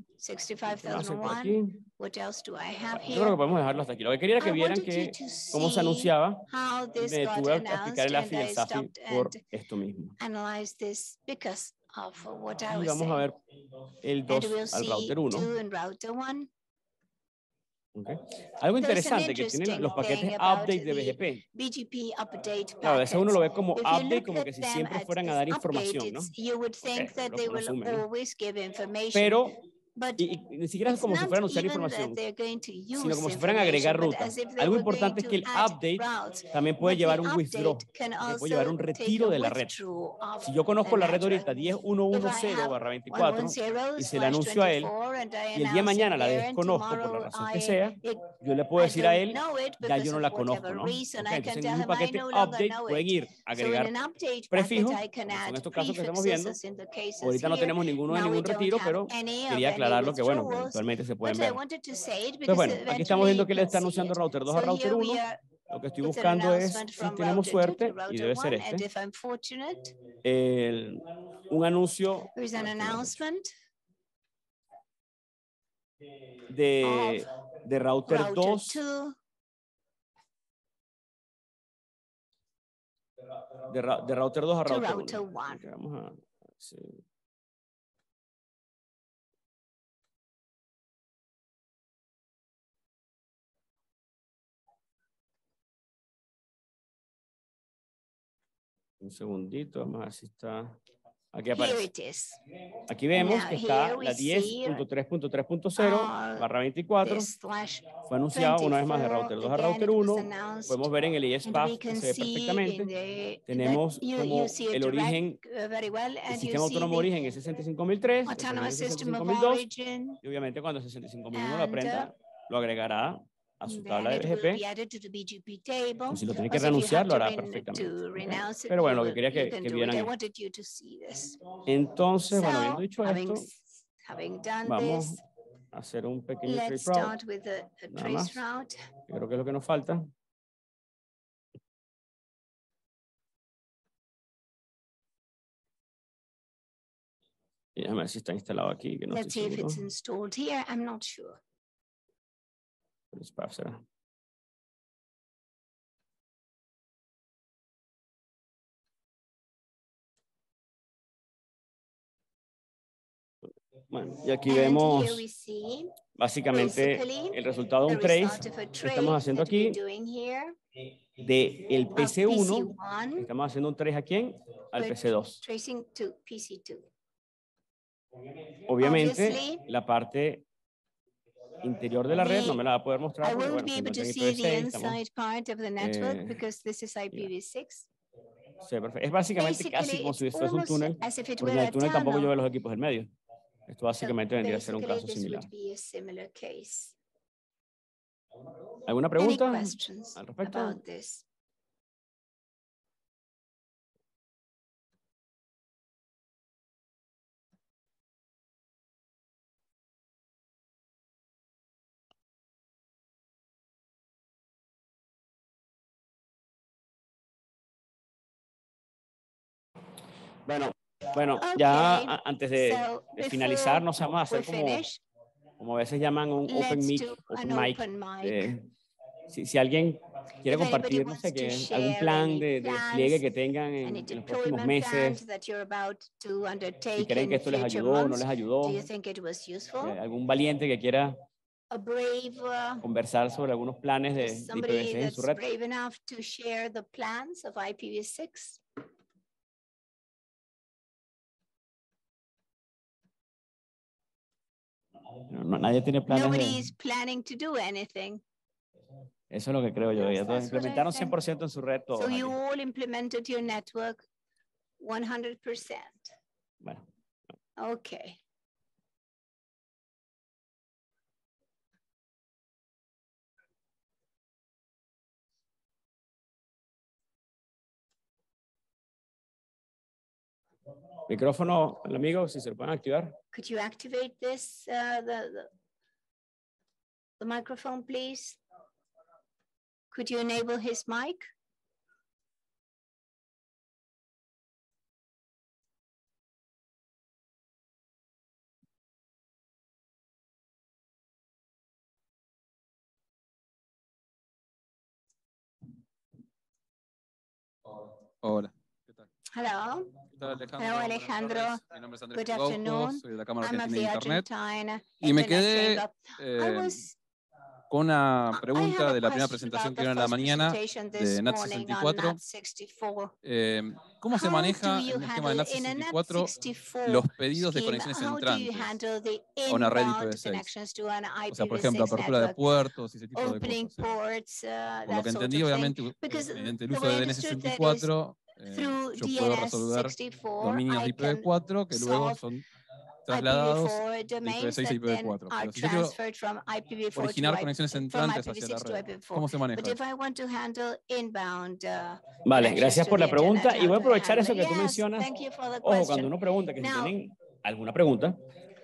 Speaker 2: 65,001. What else do I have
Speaker 1: Yo creo que
Speaker 2: here?
Speaker 1: podemos dejarlo hasta aquí. Lo que quería era que
Speaker 2: I
Speaker 1: vieran
Speaker 2: wanted
Speaker 1: que
Speaker 2: you to
Speaker 1: cómo se
Speaker 2: see
Speaker 1: anunciaba.
Speaker 2: how
Speaker 1: Me
Speaker 2: this got
Speaker 1: detuve a explicar
Speaker 2: announced,
Speaker 1: el AFI y
Speaker 2: and
Speaker 1: el
Speaker 2: I
Speaker 1: SAFI
Speaker 2: stopped
Speaker 1: por
Speaker 2: and
Speaker 1: esto mismo.
Speaker 2: analyzed this because of what I
Speaker 1: Y
Speaker 2: was
Speaker 1: vamos a
Speaker 2: saying.
Speaker 1: ver el
Speaker 2: And
Speaker 1: 2
Speaker 2: we'll
Speaker 1: al
Speaker 2: see
Speaker 1: router 1.
Speaker 2: 2 and router 1.
Speaker 1: Okay. Algo
Speaker 2: There's an
Speaker 1: interesante que tienen
Speaker 2: interesting
Speaker 1: los paquetes
Speaker 2: thing about
Speaker 1: update de
Speaker 2: the
Speaker 1: BGP.
Speaker 2: BGP update
Speaker 1: Claro, a veces uno lo ve como
Speaker 2: If you
Speaker 1: update,
Speaker 2: look
Speaker 1: como
Speaker 2: at
Speaker 1: que si
Speaker 2: them
Speaker 1: siempre
Speaker 2: as
Speaker 1: fueran a dar
Speaker 2: update,
Speaker 1: información, ¿no?
Speaker 2: you would think that they
Speaker 1: lo
Speaker 2: will
Speaker 1: asumen, ¿no?
Speaker 2: always give information.
Speaker 1: Pero,
Speaker 2: But
Speaker 1: y ni siquiera es
Speaker 2: it's
Speaker 1: como si
Speaker 2: not
Speaker 1: fueran a usar
Speaker 2: even
Speaker 1: información,
Speaker 2: that they're going to use
Speaker 1: sino como si fueran a agregar
Speaker 2: information, but
Speaker 1: rutas.
Speaker 2: as if they
Speaker 1: Algo
Speaker 2: were going
Speaker 1: importante es que el
Speaker 2: to add
Speaker 1: update
Speaker 2: routes.
Speaker 1: también puede
Speaker 2: But
Speaker 1: llevar
Speaker 2: the
Speaker 1: un
Speaker 2: update
Speaker 1: withdraw,
Speaker 2: can
Speaker 1: puede
Speaker 2: also
Speaker 1: llevar un
Speaker 2: take
Speaker 1: retiro
Speaker 2: a
Speaker 1: de la red.
Speaker 2: withdrawal of
Speaker 1: Si yo conozco
Speaker 2: the
Speaker 1: la red
Speaker 2: network.
Speaker 1: ahorita
Speaker 2: If I have
Speaker 1: 10.1.1.0/24 y se la anuncio a él,
Speaker 2: 110/24 and I
Speaker 1: y el día de
Speaker 2: announce it
Speaker 1: mañana la
Speaker 2: there, and
Speaker 1: desconozco por la
Speaker 2: tomorrow
Speaker 1: razón que sea, yo le puedo
Speaker 2: I
Speaker 1: decir a
Speaker 2: don't
Speaker 1: él,
Speaker 2: know it
Speaker 1: ya
Speaker 2: because
Speaker 1: yo no
Speaker 2: of
Speaker 1: la conozco,
Speaker 2: whatever
Speaker 1: ¿no?
Speaker 2: reason.
Speaker 1: Okay,
Speaker 2: I can
Speaker 1: entonces en
Speaker 2: tell
Speaker 1: un
Speaker 2: him I
Speaker 1: paquete
Speaker 2: no longer
Speaker 1: update
Speaker 2: know
Speaker 1: pueden
Speaker 2: it.
Speaker 1: ir,
Speaker 2: So in
Speaker 1: agregar
Speaker 2: an update
Speaker 1: prefijos,
Speaker 2: packet, I can
Speaker 1: como son
Speaker 2: add
Speaker 1: estos casos que estamos
Speaker 2: prefixes,
Speaker 1: viendo.
Speaker 2: as in the cases
Speaker 1: Ahorita no
Speaker 2: here.
Speaker 1: tenemos ninguno de
Speaker 2: Now we
Speaker 1: ningún
Speaker 2: don't
Speaker 1: retiro,
Speaker 2: have
Speaker 1: pero
Speaker 2: any of
Speaker 1: quería
Speaker 2: any
Speaker 1: aclararlo que, bueno, que
Speaker 2: withdrawals,
Speaker 1: eventualmente se pueden
Speaker 2: but I
Speaker 1: ver.
Speaker 2: wanted to say it
Speaker 1: Entonces,
Speaker 2: because
Speaker 1: bueno, aquí estamos
Speaker 2: eventually
Speaker 1: viendo
Speaker 2: you
Speaker 1: que le
Speaker 2: can
Speaker 1: está
Speaker 2: see
Speaker 1: anunciando
Speaker 2: it.
Speaker 1: router 2 a
Speaker 2: So
Speaker 1: router
Speaker 2: here
Speaker 1: 1.
Speaker 2: we are
Speaker 1: Lo que estoy
Speaker 2: It's an
Speaker 1: buscando es,
Speaker 2: announcement
Speaker 1: si
Speaker 2: from
Speaker 1: tenemos
Speaker 2: router 2 to
Speaker 1: suerte, y
Speaker 2: router
Speaker 1: debe ser
Speaker 2: 1, and
Speaker 1: este,
Speaker 2: if I'm fortunate,
Speaker 1: un anuncio
Speaker 2: there is an announcement
Speaker 1: de router
Speaker 2: router
Speaker 1: 2
Speaker 2: 2
Speaker 1: de router 2 a
Speaker 2: to
Speaker 1: router
Speaker 2: router
Speaker 1: 1.
Speaker 2: 1.
Speaker 1: Ok, vamos a sí. Un segundito, vamos a ver si está. Aquí
Speaker 2: Here
Speaker 1: aparece.
Speaker 2: it is.
Speaker 1: Aquí vemos
Speaker 2: Now,
Speaker 1: que está
Speaker 2: here we
Speaker 1: la
Speaker 2: see
Speaker 1: 10.3.3.0/24.
Speaker 2: this slash
Speaker 1: Fue anunciado una vez más de
Speaker 2: 24.
Speaker 1: router 2 a
Speaker 2: Again,
Speaker 1: router
Speaker 2: it was
Speaker 1: 1.
Speaker 2: announced,
Speaker 1: Podemos ver en el
Speaker 2: and we
Speaker 1: IESPAF que
Speaker 2: can
Speaker 1: se ve
Speaker 2: see
Speaker 1: perfectamente.
Speaker 2: in the,
Speaker 1: Tenemos
Speaker 2: that you
Speaker 1: como
Speaker 2: see it
Speaker 1: el origen,
Speaker 2: very well,
Speaker 1: el
Speaker 2: and you
Speaker 1: sistema
Speaker 2: see
Speaker 1: autónomo
Speaker 2: the
Speaker 1: origen es 65003, el
Speaker 2: autonomous
Speaker 1: prefijo
Speaker 2: system of
Speaker 1: 65002,
Speaker 2: origin,
Speaker 1: y obviamente cuando 65001 lo
Speaker 2: and
Speaker 1: aprenda, lo agregará a su tabla
Speaker 2: then
Speaker 1: de
Speaker 2: it will be
Speaker 1: BGP.
Speaker 2: added to the BGP table.
Speaker 1: O si lo tiene que
Speaker 2: Or if you
Speaker 1: reanunciar,
Speaker 2: have
Speaker 1: lo hará
Speaker 2: to
Speaker 1: perfectamente.
Speaker 2: renounce it,
Speaker 1: Pero bueno, lo que
Speaker 2: you
Speaker 1: quería
Speaker 2: can
Speaker 1: que
Speaker 2: do it.
Speaker 1: vieran
Speaker 2: I
Speaker 1: esto.
Speaker 2: wanted you to see this.
Speaker 1: Entonces, bueno, habiendo
Speaker 2: So,
Speaker 1: dicho esto,
Speaker 2: having done
Speaker 1: vamos
Speaker 2: this,
Speaker 1: a hacer un pequeño
Speaker 2: let's
Speaker 1: trace route.
Speaker 2: start with a
Speaker 1: Nada
Speaker 2: trace
Speaker 1: más.
Speaker 2: route.
Speaker 1: Creo que es lo que nos falta. Y déjame ver si está instalado aquí, que no
Speaker 2: Let's see
Speaker 1: estoy
Speaker 2: if
Speaker 1: seguro.
Speaker 2: it's installed here. I'm not sure.
Speaker 1: Pero es para hacer. Bueno, y aquí
Speaker 2: And here
Speaker 1: vemos
Speaker 2: we see
Speaker 1: básicamente
Speaker 2: basically
Speaker 1: el resultado de
Speaker 2: the
Speaker 1: un trace
Speaker 2: result of a
Speaker 1: que estamos
Speaker 2: trace
Speaker 1: haciendo
Speaker 2: that we're
Speaker 1: aquí
Speaker 2: doing here
Speaker 1: de el
Speaker 2: of
Speaker 1: PC1.
Speaker 2: PC1,
Speaker 1: Estamos haciendo un trace aquí al
Speaker 2: we're
Speaker 1: PC2.
Speaker 2: tracing to PC2.
Speaker 1: Obviamente,
Speaker 2: Obviously,
Speaker 1: la parte interior de la red no me la va a poder mostrar
Speaker 2: I
Speaker 1: porque,
Speaker 2: won't
Speaker 1: bueno,
Speaker 2: be
Speaker 1: se
Speaker 2: able to
Speaker 1: encuentra en
Speaker 2: see the
Speaker 1: IPv6. Estamos,
Speaker 2: inside part of the network because this is IPv6.
Speaker 1: es básicamente casi
Speaker 2: Basically,
Speaker 1: como si
Speaker 2: it's
Speaker 1: fuese un
Speaker 2: almost
Speaker 1: túnel,
Speaker 2: as if it
Speaker 1: porque
Speaker 2: were
Speaker 1: en el
Speaker 2: a
Speaker 1: túnel tampoco yo
Speaker 2: tunnel.
Speaker 1: veo los equipos del medio. Esto
Speaker 2: So
Speaker 1: básicamente vendría a ser un
Speaker 2: basically,
Speaker 1: caso
Speaker 2: this
Speaker 1: similar.
Speaker 2: would be a similar case.
Speaker 1: ¿Alguna
Speaker 2: Any
Speaker 1: pregunta
Speaker 2: questions
Speaker 1: al respecto?
Speaker 2: about this?
Speaker 1: Bueno, ya
Speaker 2: Okay,
Speaker 1: antes
Speaker 2: so
Speaker 1: de finalizar, nos vamos a
Speaker 2: we
Speaker 1: hacer
Speaker 2: finish,
Speaker 1: como a veces llaman un open
Speaker 2: let's
Speaker 1: mic,
Speaker 2: do
Speaker 1: open
Speaker 2: an
Speaker 1: mic.
Speaker 2: open mic.
Speaker 1: Si alguien quiere
Speaker 2: If anybody
Speaker 1: compartir, no
Speaker 2: wants
Speaker 1: sé,
Speaker 2: to
Speaker 1: algún
Speaker 2: share
Speaker 1: plan
Speaker 2: any
Speaker 1: de despliegue
Speaker 2: plans,
Speaker 1: que tengan
Speaker 2: any
Speaker 1: en los próximos
Speaker 2: deployment plans
Speaker 1: meses,
Speaker 2: that you're about to
Speaker 1: si
Speaker 2: undertake
Speaker 1: creen que
Speaker 2: in
Speaker 1: esto les
Speaker 2: future
Speaker 1: ayudó o no
Speaker 2: months,
Speaker 1: les
Speaker 2: do
Speaker 1: ayudó,
Speaker 2: you think it was useful?
Speaker 1: algún valiente que quiera
Speaker 2: A brave,
Speaker 1: conversar sobre algunos planes de
Speaker 2: somebody
Speaker 1: IPv6 en su
Speaker 2: that's
Speaker 1: red.
Speaker 2: brave enough to share the plans of IPv6?
Speaker 1: Nadie tiene planes
Speaker 2: Nobody
Speaker 1: de...
Speaker 2: is planning to do anything.
Speaker 1: Eso es lo que creo yo.
Speaker 2: Yes,
Speaker 1: Ya todos
Speaker 2: that's what I
Speaker 1: implementaron
Speaker 2: think.
Speaker 1: 100% en su red todos
Speaker 2: So you
Speaker 1: aquí.
Speaker 2: all implemented your network 100%.
Speaker 1: Bueno,
Speaker 2: Okay.
Speaker 1: micrófono, el amigo, si se lo pueden activar.
Speaker 2: Could you activate this, the microphone, please? Could you enable his mic?
Speaker 4: Hola, ¿qué tal?
Speaker 2: Hello.
Speaker 4: ¿Qué tal, Alejandro?
Speaker 2: Hello,
Speaker 4: Buenas
Speaker 2: Alejandro.
Speaker 4: tardes. Mi nombre es Andrés
Speaker 2: Good
Speaker 4: Pugaujo,
Speaker 2: afternoon.
Speaker 4: soy de la Cámara
Speaker 2: I'm of
Speaker 4: Argentina de
Speaker 2: the
Speaker 4: Internet.
Speaker 2: Argentina
Speaker 4: Y me
Speaker 2: Internet
Speaker 4: quedé
Speaker 2: Chamber. I was
Speaker 4: con una
Speaker 2: I had
Speaker 4: pregunta
Speaker 2: a
Speaker 4: de la primera
Speaker 2: question
Speaker 4: presentación
Speaker 2: about
Speaker 4: que
Speaker 2: the
Speaker 4: dieron en la
Speaker 2: first
Speaker 4: mañana
Speaker 2: presentation
Speaker 4: de
Speaker 2: this
Speaker 4: NAT
Speaker 2: morning on
Speaker 4: 64.
Speaker 2: NAT64.
Speaker 4: ¿Cómo se
Speaker 2: How
Speaker 4: maneja
Speaker 2: do
Speaker 4: en
Speaker 2: you
Speaker 4: el esquema de NAT
Speaker 2: handle in a
Speaker 4: 64
Speaker 2: NAT64
Speaker 4: los pedidos de
Speaker 2: scheme?
Speaker 4: conexiones
Speaker 2: How do you
Speaker 4: entrantes
Speaker 2: handle the
Speaker 4: a una red
Speaker 2: inbound
Speaker 4: IPv6?
Speaker 2: connections to an
Speaker 4: O sea, por ejemplo,
Speaker 2: IPv6
Speaker 4: apertura de
Speaker 2: network?
Speaker 4: puertos y ese tipo de
Speaker 2: Opening
Speaker 4: cosas.
Speaker 2: ports,
Speaker 4: Por lo
Speaker 2: that
Speaker 4: que
Speaker 2: sort
Speaker 4: entendí,
Speaker 2: of thing.
Speaker 4: obviamente,
Speaker 2: Because
Speaker 4: mediante el
Speaker 2: the
Speaker 4: uso
Speaker 2: way I
Speaker 4: de
Speaker 2: understood that is
Speaker 4: DNS64,
Speaker 2: through
Speaker 4: yo puedo resolver
Speaker 2: DNS64,
Speaker 4: dominios de
Speaker 2: I can
Speaker 4: IPv4 que luego
Speaker 2: solve
Speaker 4: son trasladados
Speaker 2: IPv4
Speaker 4: de
Speaker 2: domains
Speaker 4: IPv6 a
Speaker 2: that then
Speaker 4: IPv4.
Speaker 2: are
Speaker 4: Pero si yo quiero
Speaker 2: transferred from IPv4 to
Speaker 4: originar conexiones
Speaker 2: from
Speaker 4: entrantes hacia la
Speaker 2: IPv6 to
Speaker 4: red,
Speaker 2: IPv4.
Speaker 4: ¿cómo se maneja
Speaker 2: But if
Speaker 4: eso?
Speaker 2: I want to handle inbound
Speaker 1: Vale,
Speaker 2: connections
Speaker 1: gracias
Speaker 2: to
Speaker 1: por
Speaker 2: the
Speaker 1: la pregunta.
Speaker 2: internet,
Speaker 1: Y
Speaker 2: how
Speaker 1: voy a
Speaker 2: do I
Speaker 1: aprovechar
Speaker 2: handle
Speaker 1: eso
Speaker 2: it?
Speaker 1: que tú
Speaker 2: Yes,
Speaker 1: mencionas.
Speaker 2: thank you for the
Speaker 1: Ojo, cuando
Speaker 2: question.
Speaker 1: uno pregunta, que si
Speaker 2: Now,
Speaker 1: tienen alguna pregunta,